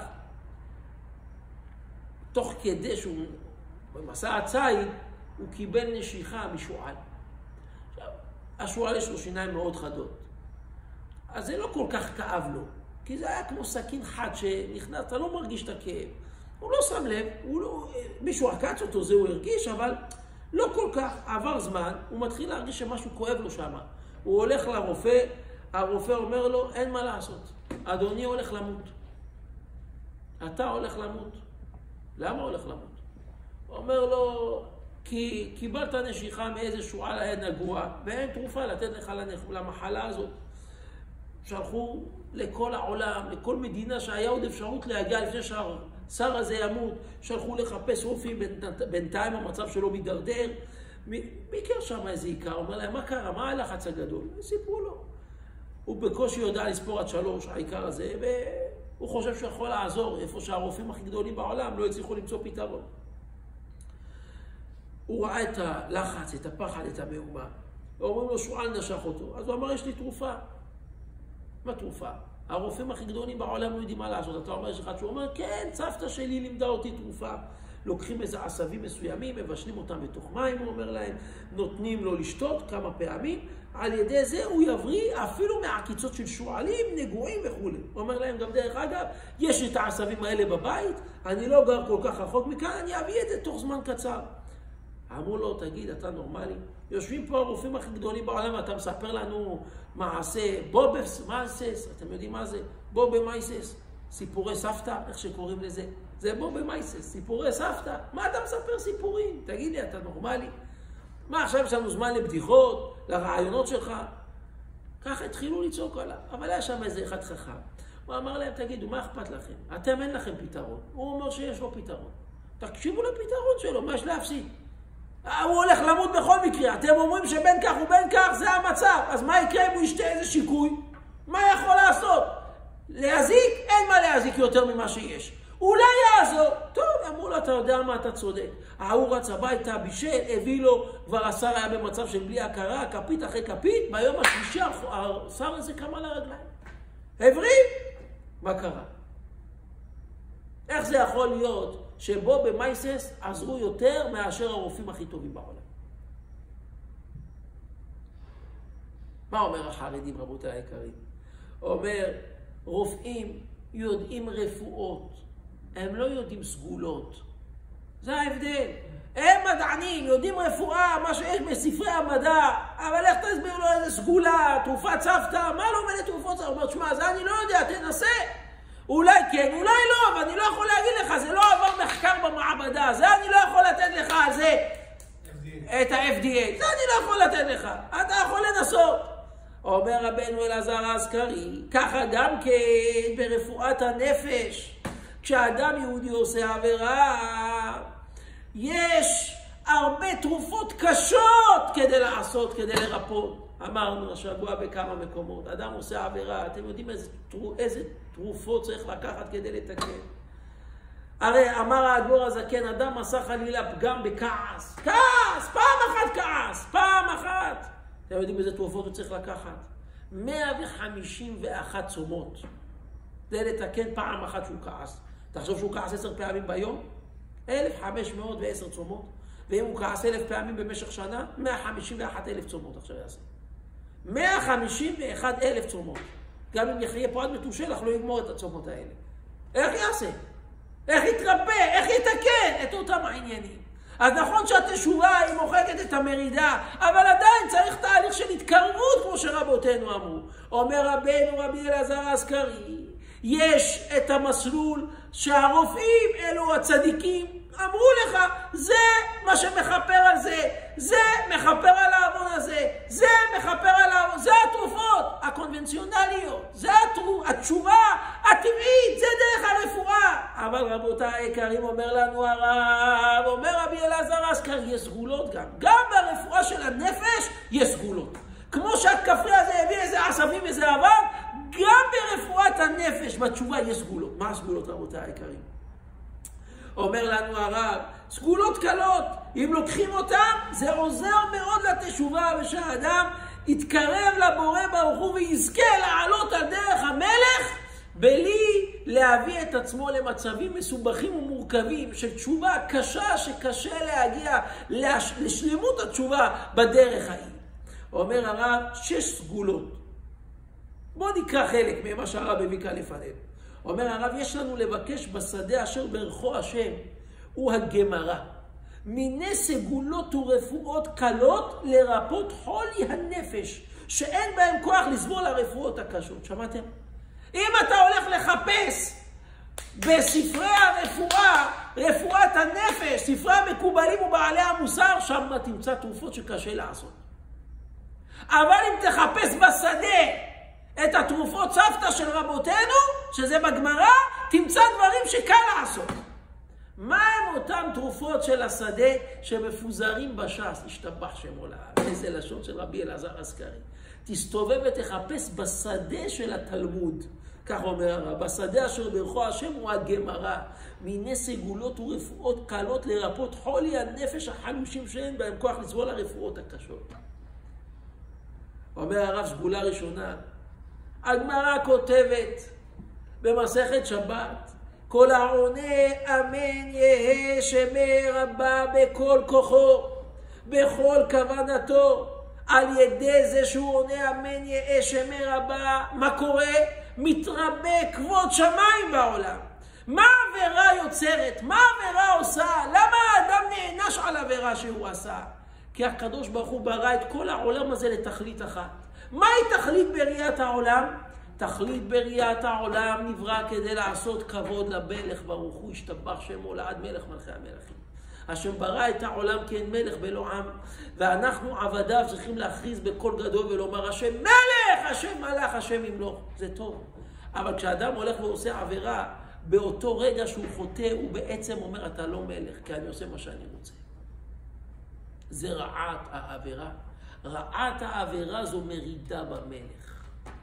תוך כדי שהוא במסע הציד, הוא קיבל נשיכה משועל. השועל יש לו שיניים מאוד חדות. אז זה לא כל כך כאב לו, כי זה היה כמו סכין חד שנכנס, אתה לא מרגיש את הכאב. הוא לא שם לב, מישהו עקץ אותו, זה הוא הרגיש, אבל לא כל כך. עבר זמן, הוא מתחיל להרגיש שמשהו כואב לו שם. הוא הולך לרופא, הרופא אומר לו, אין מה לעשות. אדוני הולך למות. אתה הולך למות. למה הולך למות? הוא אומר לו, כי קיבלת נשיכה מאיזה שועל היה נגוע, ואין תרופה לתת לך למחלה הזאת. שלחו לכל העולם, לכל מדינה שהיה עוד אפשרות להגיע לפני שהשר הזה ימות, שלחו לחפש רופאים, בינתיים המצב שלו מדרדר. ביקר שם איזה עיקר, אומר להם, מה קרה? מה הלחץ הגדול? סיפרו לו. הוא בקושי יודע לספור עד 3, העיקר הזה, והוא חושב שהוא יכול לעזור, איפה שהרופאים הכי גדולים בעולם לא הצליחו למצוא פתרון. הוא ראה את הלחץ, את הפחד, את המהומה. ואומרים לו, שועל נשך אותו. אז הוא אמר, יש לי תרופה. מה תרופה? הרופאים הכי גדולים בעולם לא יודעים מה לעשות. אתה אומר, יש אחד שהוא אומר, כן, סבתא שלי לימדה אותי תרופה. לוקחים איזה עשבים מסוימים, מבשלים אותם בתוך מים, הוא אומר להם, נותנים לו לשתות כמה פעמים, על ידי זה הוא יבריא אפילו מהעקיצות של שועלים, נגועים וכו'. הוא אומר להם גם דרך אגב, יש את העשבים האלה בבית, אני לא גר כל כך רחוק מכאן, אני אביא את זה תוך זמן קצר. אמרו לו, תגיד, אתה נורמלי? יושבים פה הרופאים הכי גדולים בעולם, אתה מספר לנו מעשה בובס מייסס, אתם יודעים מה זה? בובה מייסס, סיפורי סבתא, איך שקוראים לזה? זה בובה מייסס, סיפורי סבתא. מה אתה מספר סיפורים? תגיד לי, אתה נורמלי? מה, עכשיו יש לנו זמן לבדיחות, לרעיונות שלך? ככה התחילו לצעוק עליו, אבל היה שם איזה אחד חכם. הוא אמר להם, תגידו, מה אכפת לכם? אתם אין לכם פתרון. הוא אומר שיש לו פתרון. תקשיבו לפתרון שלו, מה יש להפסיד? הוא הולך למות בכל מקרה. אתם אומרים שבין כך ובין כך זה המצב. אז מה יקרה אם הוא ישתה איזה שיקוי? מה יכול לעשות? להזיק? אין מה להזיק יותר ממה שיש. אולי יעזור. טוב, אמרו לו, אתה יודע מה, אתה צודק. ההוא רץ הביתה, בישל, הביא לו, כבר השר היה במצב של בלי הכרה, כפית אחרי כפית, ביום השלישי השר הזה קם על הרגליים. הבריא? מה קרה? איך זה יכול להיות שבו במייסס עזרו יותר מאשר הרופאים הכי טובים בעולם? מה אומר החרדים, רבותי היקרים? אומר, רופאים יודעים רפואות, הם לא יודעים סגולות. זה ההבדל. הם מדענים, יודעים רפואה, מה שיש בספרי המדע, אבל איך תסביר לו איזה סגולה, תרופת סבתא, מה לא מלא תרופות? הוא אומר, שמה, זה אני לא יודע, תנסה. אולי כן, אולי לא, אבל אני לא יכול להגיד לך, זה לא עבר מחקר במעבדה, זה אני לא יכול לתת לך על זה את ה-FDA, זה אני לא יכול לתת לך, אתה יכול לנסות. אומר רבנו אלעזר אזכרי, ככה גם כן ברפואת הנפש, כשאדם יהודי עושה עבירה, יש הרבה תרופות קשות כדי לעשות, כדי לרפות. אמרנו השבוע בכמה מקומות, אדם עושה עבירה, אתם יודעים איזה תרופות צריך לקחת כדי לתקן. הרי אמר האדמו"ר הזקן, אדם עשה חלילה פגם בכעס. כעס! פעם אחת כעס! פעם אחת! אתם יודעים איזה תרופות הוא צריך לקחת? 151 צומות. זה לתקן פעם אחת שהוא כעס. תחשוב שהוא כעס 10 פעמים ביום? 1,510 צומות. ואם הוא כעס 1,000 פעמים במשך שנה, 151,000 צומות עכשיו יעשה. 151,000 צומות. גם אם יחיה פה עד מתושלח, לא יגמור את הצומות האלה. איך יעשה? איך יתרפא? איך יתקן את אותם העניינים? אז נכון שהתשובה היא מוחקת את המרידה, אבל עדיין צריך תהליך של התקרבות, כמו שרבותינו אמרו. אומר רבנו רבי אלעזר האזכרי, יש את המסלול שהרופאים, אלו הצדיקים, אמרו לך, זה מה שמחפר על זה, זה מחפר על העוון הזה, זה מחפר על העוון, זה התרופות הקונבנציונליות, זה התשובה הטבעית, זה דרך הרפואה. אבל רבותיי היקרים, אומר לנו הרב, אומר רבי אלעזר האזכרי, יש סגולות גם ברפואה של הנפש יש סגולות. כמו שהכפרי הזה הביא איזה עשבים איזה עבר, גם ברפואת הנפש בתשובה יש סגולות. מה הסגולות רבותיי היקרים? אומר לנו הרב, סגולות קלות, אם לוקחים אותם, זה עוזר מאוד לתשובה, ושהאדם יתקרב לבורא ברוך הוא ויזכה לעלות על דרך המלך, בלי להביא את עצמו למצבים מסובכים ומורכבים של תשובה קשה, שקשה להגיע לשלמות התשובה בדרך ההיא. אומר הרב, 6 סגולות. בואו נקרא חלק ממה שהרב הביא כאן לפנינו. אומר הרב, יש לנו לבקש בשדה אשר ברכו השם, הוא הגמרא. מיני סגולות ורפואות קלות לרפות חולי הנפש, שאין בהם כוח לסבול הרפואות הקשות. שמעתם? אם אתה הולך לחפש בספרי הרפואה, רפואת הנפש, ספרי המקובלים ובעלי המוסר, שם תמצא תרופות שקשה לעשות. אבל אם תחפש בשדה את התרופות סבתא של רבותינו, שזה בגמרא, תמצא דברים שקל לעשות. מה הם אותם תרופות של השדה שמפוזרים בש"ס? השתבח שמו לעד. איזה לשון של רבי אלעזר האזכרי. תסתובב ותחפש בשדה של התלמוד. כך אומר הרב, בשדה אשר ברכו השם הוא הגמרא. מיני סגולות ורפואות קלות לרפות חולי הנפש החלושים שאין בהם כוח לסבול הרפואות הקשות. אומר הרב, סגולה ראשונה, הגמרא כותבת במסכת שבת, כל העונה אמן יהא שמי רבה בכל כוחו, בכל כוונתו, על ידי זה שהוא עונה אמן יהא שמי רבה, מה קורה? מתרבה כבוד שמיים בעולם. מה העבירה יוצרת? מה העבירה עושה? למה האדם נענש על העבירה שהוא עשה? כי הקדוש ברוך הוא ברא את כל העולם הזה לתכלית אחת. מהי תכלית בריאת העולם? תכלית בריאת העולם נברא כדי לעשות כבוד למלך ברוך הוא, השתבח שמו לעד מלך מלכי המלכים. השם ברא את העולם כי אין מלך בלא עם, ואנחנו עבדיו צריכים להכריז בקול גדול ולומר השם מלך, השם מלך, השם ימלוך. זה טוב. אבל כשאדם הולך ועושה עבירה, באותו רגע שהוא חוטא, הוא בעצם אומר אתה לא מלך, כי אני עושה מה שאני רוצה. זה רעת העבירה. רעת העבירה זו מרידה במלך.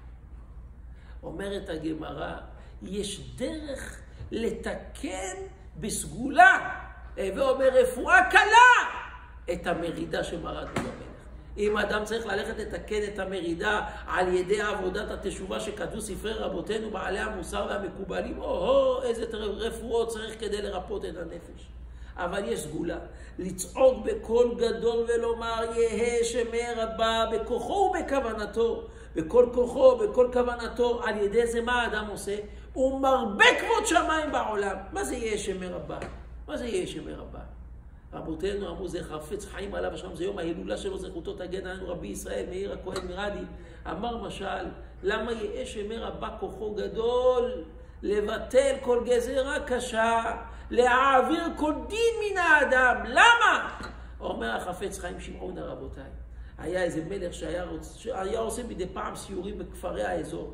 אומרת הגמרא, יש דרך לתקן בסגולה, ואומר רפואה קלה, את המרידה שמרדנו במלך. אם אדם צריך ללכת לתקן את המרידה על ידי עבודת התשובה שכתבו ספרי רבותינו בעלי המוסר והמקובלים, איזה רפואות צריך כדי לרפות את הנפש. אבל יש סגולה, לצעוק בקול גדול ולומר יהא שמי רבה בכוחו ובכוונתו, בכל כוחו, בכל כוונתו. על ידי זה מה האדם עושה? הוא מרבה כבוד שמיים בעולם. מה זה יהא שמי רבה? מה זה יהא שמי רבה? רבותינו אמרו זה חפץ חיים עליו השם, זה יום ההילולה שלו, זכותו תגן עלינו רבי ישראל מאיר הכהן מרדי. אמר משל, למה יהא שמי רבה כוחו גדול? לבטל כל גזרה קשה, להעביר כל דין מן האדם. למה? אומר החפץ חיים שמעון רבותיי, היה איזה מלך שהיה עושה מדי פעם סיורים בכפרי האזור.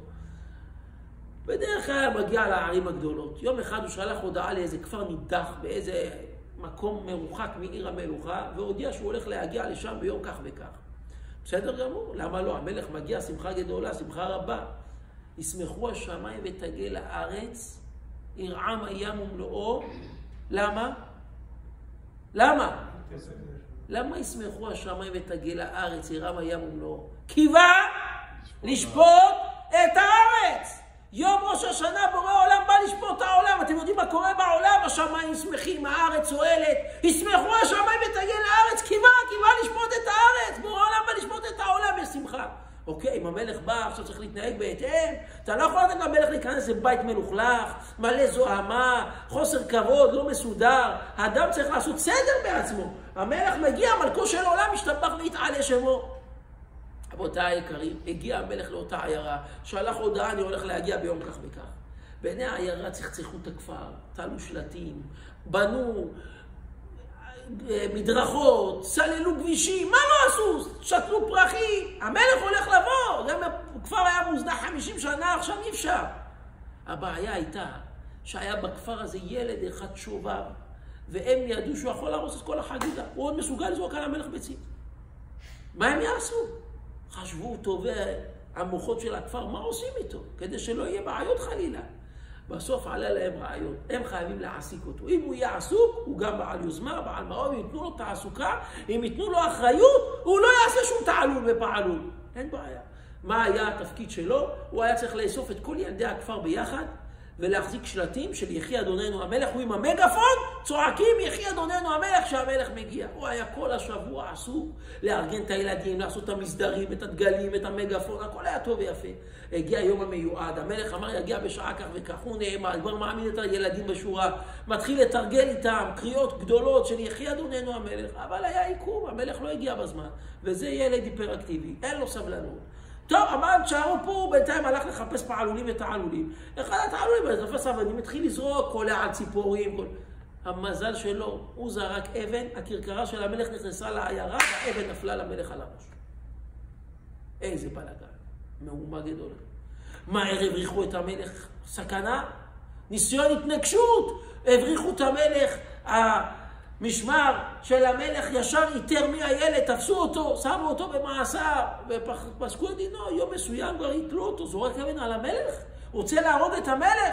בדרך כלל היה מגיע לערים הגדולות. יום אחד הוא שלח הודעה לאיזה כפר נידח באיזה מקום מרוחק מעיר המלוכה, והודיע שהוא הולך להגיע לשם ביום כך וכך. בסדר גמור, למה לא? המלך מגיע, שמחה גדולה, שמחה רבה. ישמחו השמיים ותגל לארץ ירעם הים ומלואו. למה? למה? למה ישמחו השמיים ותגל הארץ, ירעם הים ומלואו? קיווה לשפוט את הארץ. יום ראש השנה בורא העולם בא לשפוט את העולם. אתם יודעים מה קורה בעולם? השמיים שמחים, הארץ צוהלת. ישמחו השמיים ותגל הארץ, קיווה לשפוט את הארץ. בורא העולם בא לשפוט את העולם, יש שמחה. אוקיי, אם המלך בא, עכשיו צריך להתנהג בהתאם. אתה לא יכול לתת למלך להיכנס לבית מלוכלך, מלא זוהמה, חוסר כבוד, לא מסודר. האדם צריך לעשות סדר בעצמו. המלך מגיע, מלכו של העולם משתבח והתעלה שמו. רבותיי היקרים, הגיע המלך לאותה עיירה, שלח הודעה, אני הולך להגיע ביום כך וכך. בעיני העיירה צחצחו את הכפר, תלו שלטים, בנו מדרכות, סללו כבישים, מה לא עשו? שתלו פרחים, המלך הולך לבוא, גם הכפר היה מוזנח 50 שנה, עכשיו אי אפשר. הבעיה הייתה שהיה בכפר הזה ילד אחד שובב, והם ידעו שהוא יכול להרוס את כל החגיגה, הוא עוד מסוגל לזרוק על המלך ביצים. מה הם יעשו? חשבו טובי המוחות של הכפר, מה עושים איתו? כדי שלא יהיה בעיות חלילה. בסוף עלה להם רעיון, הם חייבים להעסיק אותו. אם הוא יהיה עסוק, הוא גם בעל יוזמה, בעל מעוב, אם ייתנו לו תעסוקה, אם ייתנו לו אחריות, הוא לא יעשה שום תעלול ופעלול. אין בעיה. מה היה התפקיד שלו? הוא היה צריך לאסוף את כל ילדי הכפר ביחד, ולהחזיק שלטים של יחי אדוננו המלך, הוא עם המגפון, צועקים יחי אדוננו המלך שהמלך מגיע. הוא היה כל השבוע עסוק לארגן את הילדים, לעשות את המסדרים, את הדגלים, את המגפון, הכל היה טוב ויפה. הגיע יום המיועד, המלך אמר יגיע בשעה כך וכך, הוא נעמד, כבר מעמיד את הילדים בשורה, מתחיל לתרגל איתם, קריאות גדולות של יחי אדוננו המלך, אבל היה עיכוב, המלך לא הגיע בזמן, וזה ילד היפראקטיבי, אין לו סבלנות. טוב, אמר, תשארו פה, בינתיים הלך לחפש פעלולים ותעלולים. אחד התעלולים, תפס אבנים, התחיל לזרוק, קולע על ציפורים. המזל שלו, הוא זרק אבן, הכרכרה של המלך נכנסה לעיירה, והאבן נפלה למלך על הראש. איזה בלגן, מהומה גדולה. מהר הבריחו את המלך, סכנה, ניסיון התנגשות, הבריחו את המלך, משמר של המלך ישר איתר מי הילד, תפסו אותו, שמו אותו במאסר, ופסקו את דינו, יום מסוים כבר יתלו אותו, זורק אבן על המלך, רוצה להרוג את המלך.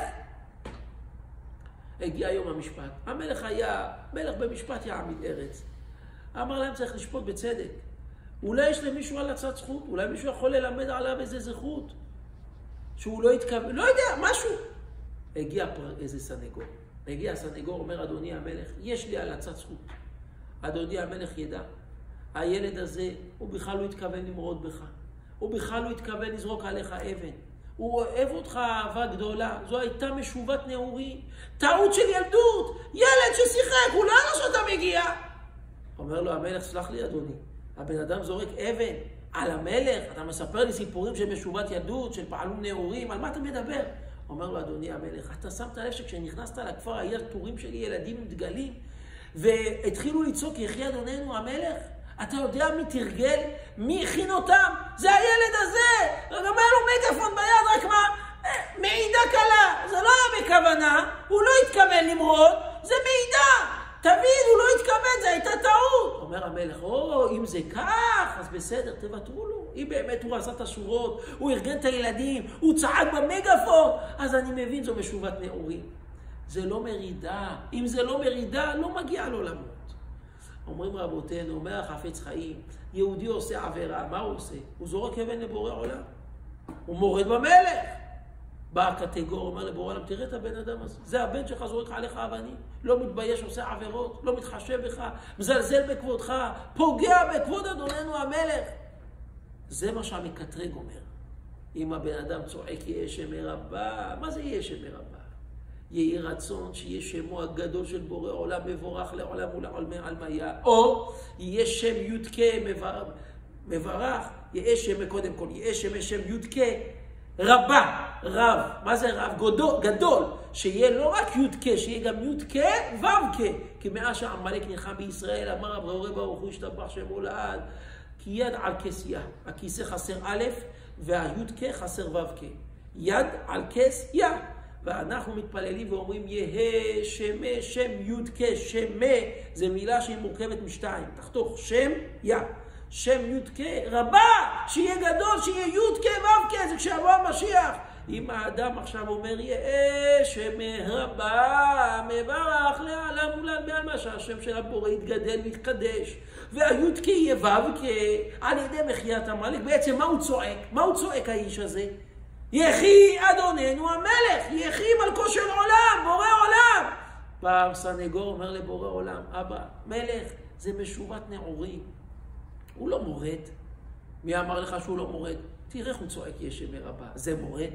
הגיע יום המשפט, המלך היה, מלך במשפט יעמיד ארץ. אמר להם צריך לשפוט בצדק. אולי יש למישהו על הצד זכות, אולי מישהו יכול ללמד עליו איזה זכות, שהוא לא יתכוון, לא יודע, משהו. הגיע איזה סנגור. הגיע הסנגור, אומר, אדוני המלך, יש לי על הצד זכות. אדוני המלך ידע, הילד הזה, הוא בכלל לא התכוון למרוד בך. הוא בכלל לא התכוון לזרוק עליך אבן. הוא אוהב אותך אהבה גדולה. זו הייתה משובת נעורים. טעות של ילדות. ילד ששיחק, הוא לא יודע שאתה מגיע. אומר לו המלך, סלח לי אדוני, הבן אדם זורק אבן על המלך. אתה מספר לי סיפורים של משובת ילדות, של פעלום נעורים, על מה אתה מדבר? אומר לו, אדוני המלך, אתה שמת לב שכשנכנסת לכפר היה טורים שלי ילדים עם דגלים, והתחילו לצעוק יחי אדוננו המלך? אתה יודע מי תרגל? מי הכין אותם? זה הילד הזה! גם היה לו מגפון ביד, רק מה? מעידה קלה. זה לא היה בכוונה, הוא לא התכוון למרוד, זה מעידה. תבין, הוא לא התכוון, זה הייתה טעות. אומר המלך, אם זה כך, אז בסדר, תוותרו לו. אם באמת הוא עשה את השורות, הוא ארגן את הילדים, הוא צעק במגפון, אז אני מבין, זו משובת נעורים. זה לא מרידה. אם זה לא מרידה, לא מגיע לו למות. אומרים רבותינו, אומר החפץ חיים, יהודי עושה עבירה, מה הוא עושה? הוא זורק אבן לבורא עולם. הוא מורד במלך. בא הקטגור, אומר לבורא עולם, תראה את הבן אדם הזה. זה הבן שלך זורק עליך אבנים. לא מתבייש, עושה עבירות, לא מתחשב בך, מזלזל בכבודך, פוגע בכבוד אדוננו המלך. זה מה שהמקטרג אומר. אם הבן אדם צועק יהיה שם מרבה, מה זה יהיה שם מרבה? יהי רצון שיהיה שמו הגדול של בורא עולם מבורך לעולם ולעולמי עלמיה, או יהיה שם יודקה מברך, יהיה שם קודם כל, יהיה שם יודקה רבה, רב. מה זה רב? גדול. שיהיה לא רק יודקה, שיהיה גם יודקה ובקה. כי מאז שהעמלק נלחם בישראל, אמר הבורא ברוך הוא השתבח שמו לעד, כי יד על כס יה. הכיסא חסר א' והיודקה חסר ובקה. יד על כס יה. ואנחנו מתפללים ואומרים יהא שמה, שם יודקה, שמה, זה מילה שהיא מורכבת משתיים. תחתוך שם יה. שם יודקה רבה, שיהיה גדול, שיהיה יודקה ובקה, זה כשיבוא המשיח. אם האדם עכשיו אומר יאה שמרבה מברך לעלם ולעל בעלמא, שהשם של הבורא יתגדל ויתקדש, והיוד כי יבב על ידי מחיית עמלק. בעצם מה הוא צועק? מה הוא צועק האיש הזה? יחי אדוננו המלך, יחי מלכו של עולם, בורא עולם. פעם סנגור אומר לבורא עולם, אבא, מלך זה משובת נעורים, הוא לא מורד. מי אמר לך שהוא לא מורד? תראה איך הוא צועק יש מרבה, זה מורד?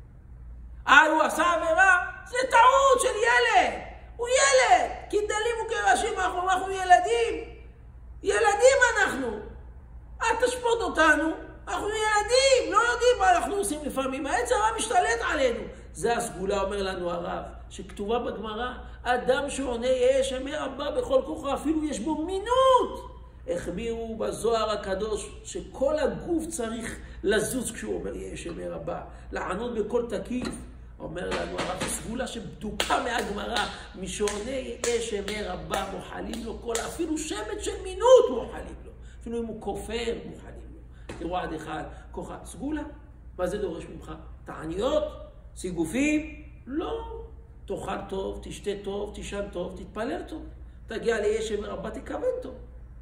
הוא עשה עבירה? זה טעות של ילד, הוא ילד, כי דלים וכרשים אנחנו ילדים, ילדים אנחנו, אל תשפוט אותנו, אנחנו ילדים, לא יודעים מה אנחנו עושים לפעמים, העץ הרע משתלט עלינו. זה הסגולה, אומר לנו הרב, שכתובה בגמרא, אדם שעונה יהיה שמרבה בכל כוחו, אפילו יש בו מינות. החמירו בזוהר הקדוש שכל הגוף צריך לזוז כשהוא אומר יהיה שמרבה, לענות בכל תקיף. אומר לנו הרב, סגולה שבדוקה מהגמרא, מי שעונה יהיה שמרבה מוחלים לו כל, אפילו שמת של מינות מוחלים לו, אפילו אם הוא כופר מוחלים לו. תראו עד אחד, כוחה, סגולה, מה זה דורש ממך? תעניות, סיגופים? לא. תאכל טוב, תשתה טוב, תישן טוב, תתפלל טוב. תגיע ליהיה שמרבה, תכוון טוב.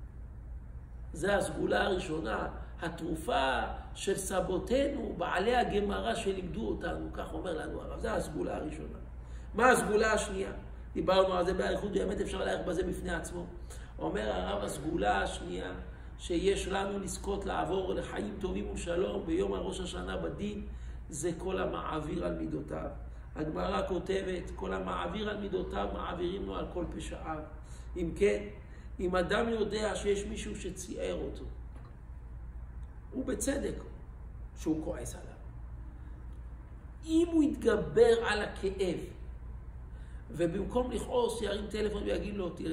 זה הסגולה הראשונה, התרופה של סבותינו, בעלי הגמרא שלימדו אותנו, כך אומר לנו הרב, זה הסגולה הראשונה. מה הסגולה השנייה? דיברנו על זה באריכות, באמת אפשר להעריך בזה בפני עצמו. אומר הרב, הסגולה השנייה, שיש לנו לזכות לעבור לחיים טובים ושלום ביום הראש השנה בדין, זה כל המעביר על מידותיו. הגמרא כותבת, כל המעביר על מידותיו, מעבירים לו על כל פשעיו. אם כן, אם אדם יודע שיש מישהו שציער אותו, הוא בצדק שהוא כועס עליו. אם הוא יתגבר על הכאב, ובמקום לכעוס ירים טלפון ויגיד לו, תראה,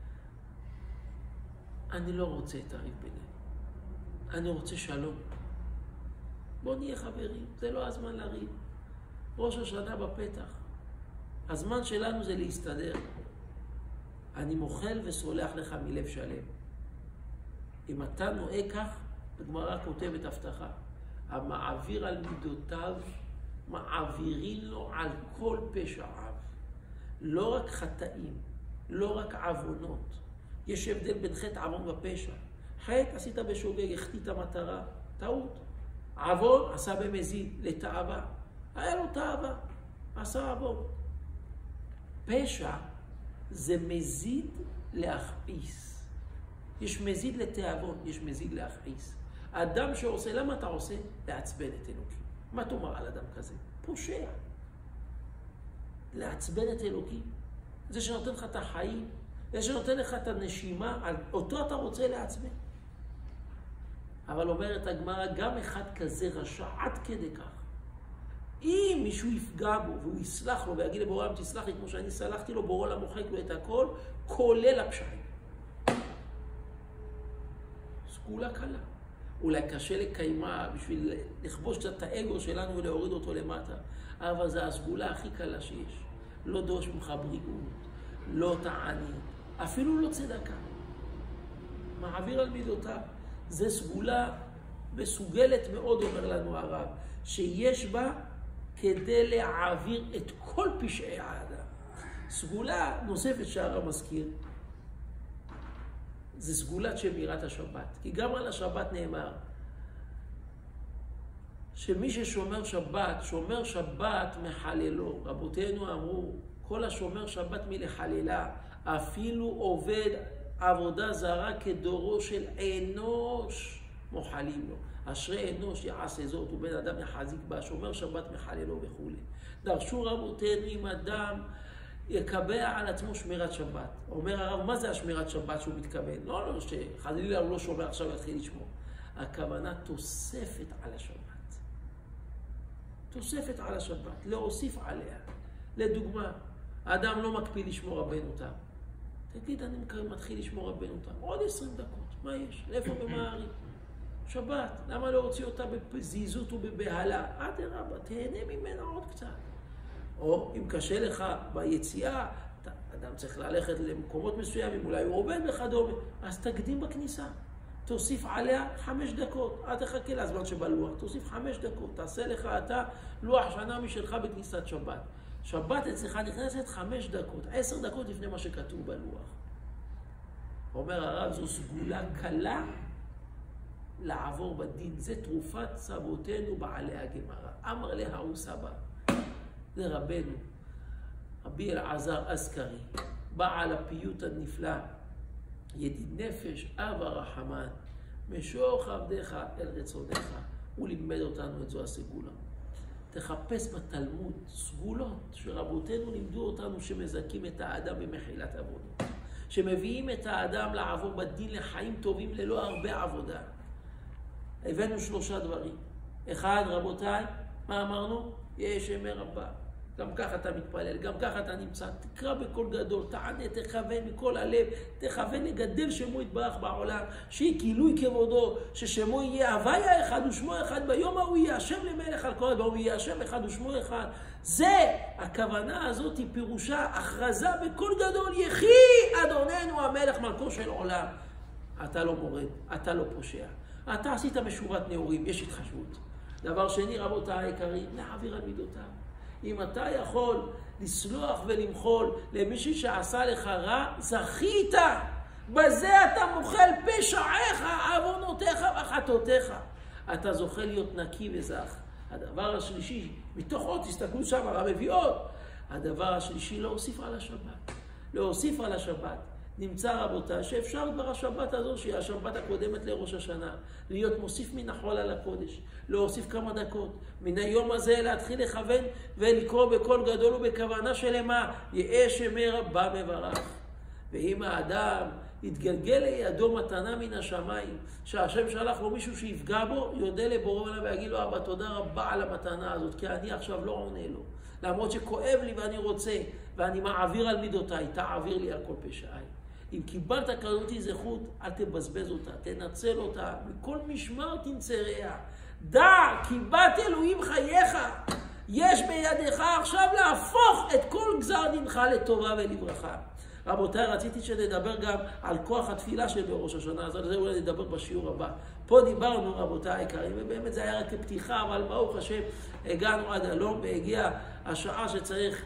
אני לא רוצה את הריב בינינו, אני רוצה שלום. בוא נהיה חברים, זה לא הזמן לריב. ראש השנה בפתח. הזמן שלנו זה להסתדר. אני מוחל וסולח לך מלב שלם. אם אתה נוהג כך, בגמרא כותבת הבטחה. המעביר על מידותיו, מעבירים לו על כל פשעיו. לא רק חטאים, לא רק עוונות. יש הבדל בין חטא, עוון ופשע. חטא עשית בשוגג, החטאת מטרה, טעות. עוון עשה במזיד, לתאווה. היה לו תאווה, עשה עוון. פשע זה מזיד להכעיס. יש מזיד לתאבון, יש מזיד להכעיס. האדם שעושה, למה אתה עושה? לעצבן את אלוקים. מה תאמר על אדם כזה? פושע. לעצבן את אלוקים. זה שנותן לך את החיים, זה שנותן לך את הנשימה, אותו אתה רוצה לעצבן. אבל אומרת הגמרא, גם אחד כזה רשע עד כדי כך. אם מישהו יפגע בו והוא יסלח לו ויגיד לבורא עולם תסלח לי כמו שאני סלחתי לו, בורא עולם מוחק לו את הכל, כולל הפשעים. סגולה קלה. אולי קשה לקיימה בשביל לכבוש קצת את האגו שלנו ולהוריד אותו למטה, אבל זו הסגולה הכי קלה שיש. לא דורש ממך בריאות, לא תעני, אפילו לא צדקה. מעביר על מידותיו. זה סגולה מסוגלת מאוד, אומר לנו הרב, שיש בה כדי להעביר את כל פשעי האדם. סגולה נוספת שהרב מזכיר, זה סגולת שמירת השבת. כי גם על השבת נאמר, שמי ששומר שבת, שומר שבת מחללו. רבותינו אמרו, כל השומר שבת מלחללה, אפילו עובד עבודה זרה כדורו של אנוש, מוחלים לו. אשרי אנוש יעשה זאת, ובן אדם יחזיק בה, שומר שבת מחללו וכו'. דרשו רבותינו אם אדם יקבע על עצמו שמירת שבת. אומר הרב, מה זה השמירת שבת שהוא מתכוון? לא, שחלילה הוא לא שומר עכשיו יתחיל לשמור. הכוונה תוספת על השבת. תוספת על השבת, להוסיף עליה. לדוגמה, האדם לא מקפיד לשמור רבנותם. תגיד, אני מתחיל לשמור רבנותם. עוד 20 דקות, מה יש? איפה במעריב? שבת, למה לא הוציא אותה בזיזות ובבהלה? אדרבה, תהנה ממנה עוד קצת. או אם קשה לך ביציאה, אדם צריך ללכת למקומות מסוימים, אולי הוא עובד וכדומה, אז תקדים בכניסה. תוסיף עליה 5 דקות. אל תחכה לזמן שבלוח, תוסיף 5 דקות. תעשה לך אתה לוח שנה משלך בכניסת שבת. שבת אצלך נכנסת 5 דקות, 10 דקות לפני מה שכתוב בלוח. אומר הרב, זו סגולה קלה לעבור בדין. זה תרופת סבותינו בעלי הגמרא. אמר להוא סבא, זה רבנו, רבי אלעזר אזכרי, בעל הפיוט הנפלא, ידיד נפש, אב הרחמן, משוך עבדיך אל רצונך. הוא לימד אותנו את זו הסגולה. תחפש בתלמוד סגולות שרבותינו לימדו אותנו שמזכים את האדם במחילת עבודות, שמביאים את האדם לעבור בדין לחיים טובים ללא הרבה עבודה. הבאנו 3 דברים. 1, רבותיי, מה אמרנו? יש ימי רבה. גם ככה אתה מתפלל, גם ככה אתה נמצא. תקרא בקול גדול, תענה, תכוון מכל הלב, תכוון לגדל שמו יתברך בעולם, שיהיה גילוי כבודו, ששמו יהיה הוויה אחד ושמו אחד, ביום ההוא יהיה השם למלך על כל הדברים, יהיה השם אחד ושמו אחד. זה, הכוונה הזאת היא פירושה, הכרזה בקול גדול, יחי אדוננו המלך מלכו של עולם. אתה לא מורד, אתה לא פושע. אתה עשית משורת נאורים, יש התחשבות. דבר שני, רבותיי היקרים, להעביר על מידותיו. אם אתה יכול לסלוח ולמחול למישהו שעשה לך רע, זכית. בזה אתה מוחל פשעיך, עוונותיך וחטאותיך. אתה זוכה להיות נקי וזך. הדבר השלישי, מתוך עוד תסתכלו שם, הרב מביא עוד. הדבר השלישי, להוסיף על השבת. להוסיף על השבת. נמצא רבותיי שאפשר כבר השבת הזו, שהיא השבת הקודמת לראש השנה, להיות מוסיף מן החול על הקודש, להוסיף כמה דקות, מן היום הזה להתחיל לכוון ולקרוא בקול גדול ובכוונה שלמה, יהיה שמי רבה מברך. ואם האדם יתגלגל לידו מתנה מן השמיים, שהשם שלח לו מישהו שיפגע בו, יודע לבורא עליו ויגיד לו, אבא תודה רבה על המתנה הזאת, כי אני עכשיו לא עונה לו. למרות שכואב לי ואני רוצה, ואני מעביר על מידותיי, תעביר לי על כל פשעי. אם קיבלת כזאת זכות, אל תבזבז אותה, תנצל אותה, מכל משמר תנצריה. דע, כי בת אלוהים חייך, יש בידיך עכשיו להפוך את כל גזר דינך לטובה ולברכה. רבותיי, רציתי שנדבר גם על כוח התפילה של בראש השנה, אז על זה אולי נדבר בשיעור הבא. פה דיברנו, רבותיי היקרים, ובאמת זה היה רק כפתיחה, אבל ברוך השם, הגענו עד הלום, והגיעה השעה שצריך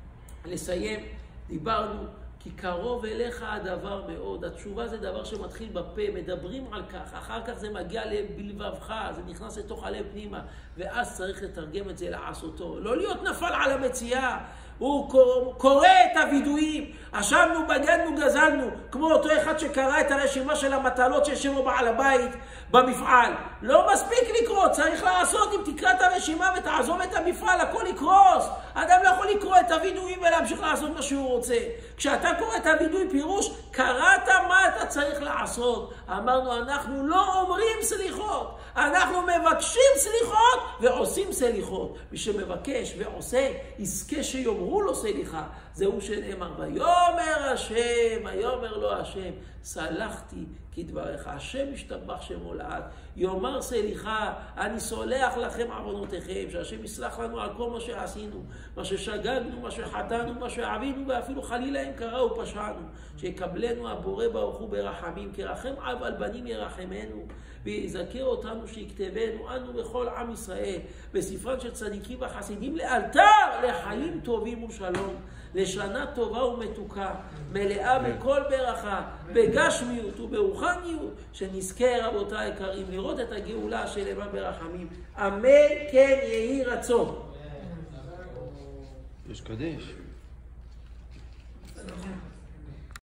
לסיים. דיברנו, כי קרוב אליך הדבר מאוד. התשובה זה דבר שמתחיל בפה, מדברים על כך, אחר כך זה מגיע בלבבך, זה נכנס לתוך הלב פנימה, ואז צריך לתרגם את זה לעשותו. לא להיות נפל על המציאה, הוא קורא את הוידועים, אשמנו, בגדנו, גזלנו, כמו אותו אחד שקרא את הרשימה של המטלות שישבו בעל הבית במפעל. לא מספיק לקרוא, צריך לעשות. אם תקרא את הרשימה ותעזוב את המפעל, הכל יקרוס. אדם לא יכול לקרוא את הוידועים ולהמשיך לעשות מה שהוא רוצה. כשאתה קורא את הוידוי פירוש, קראת מה אתה צריך לעשות. אמרנו, אנחנו לא אומרים סליחות, אנחנו מבקשים סליחות ועושים סליחות. מי שמבקש ועושה, יזכה שיאמרו לו סליחה. זהו שנאמר, ויאמר השם, ויאמר לו השם, סלחתי כדבריך. השם ישתבח שמו לעד. יאמר סליחה, אני סולח לכם עוונותיכם, שהשם יסלח לנו על כל מה שעשינו, מה ששגגנו, מה שחטאנו, מה שעבינו, ואפילו חלילה אם קרה ופשענו. שיקבלנו הבורא ברוך הוא ברחמים, כרחם אב על בנים ירחמנו, ויזכר אותנו שיכתבנו אנו וכל עם ישראל בספרם של צדיקים וחסידים לאלתר לחיים טובים ושלום, לשנה טובה ומתוקה, מלאה בכל ברכה, בגשמיות וברוחניות, שנזכה רבותיי יקרים לראות את הגאולה שלמה ברחמים. אמן כן יהי רצון. יש קדש.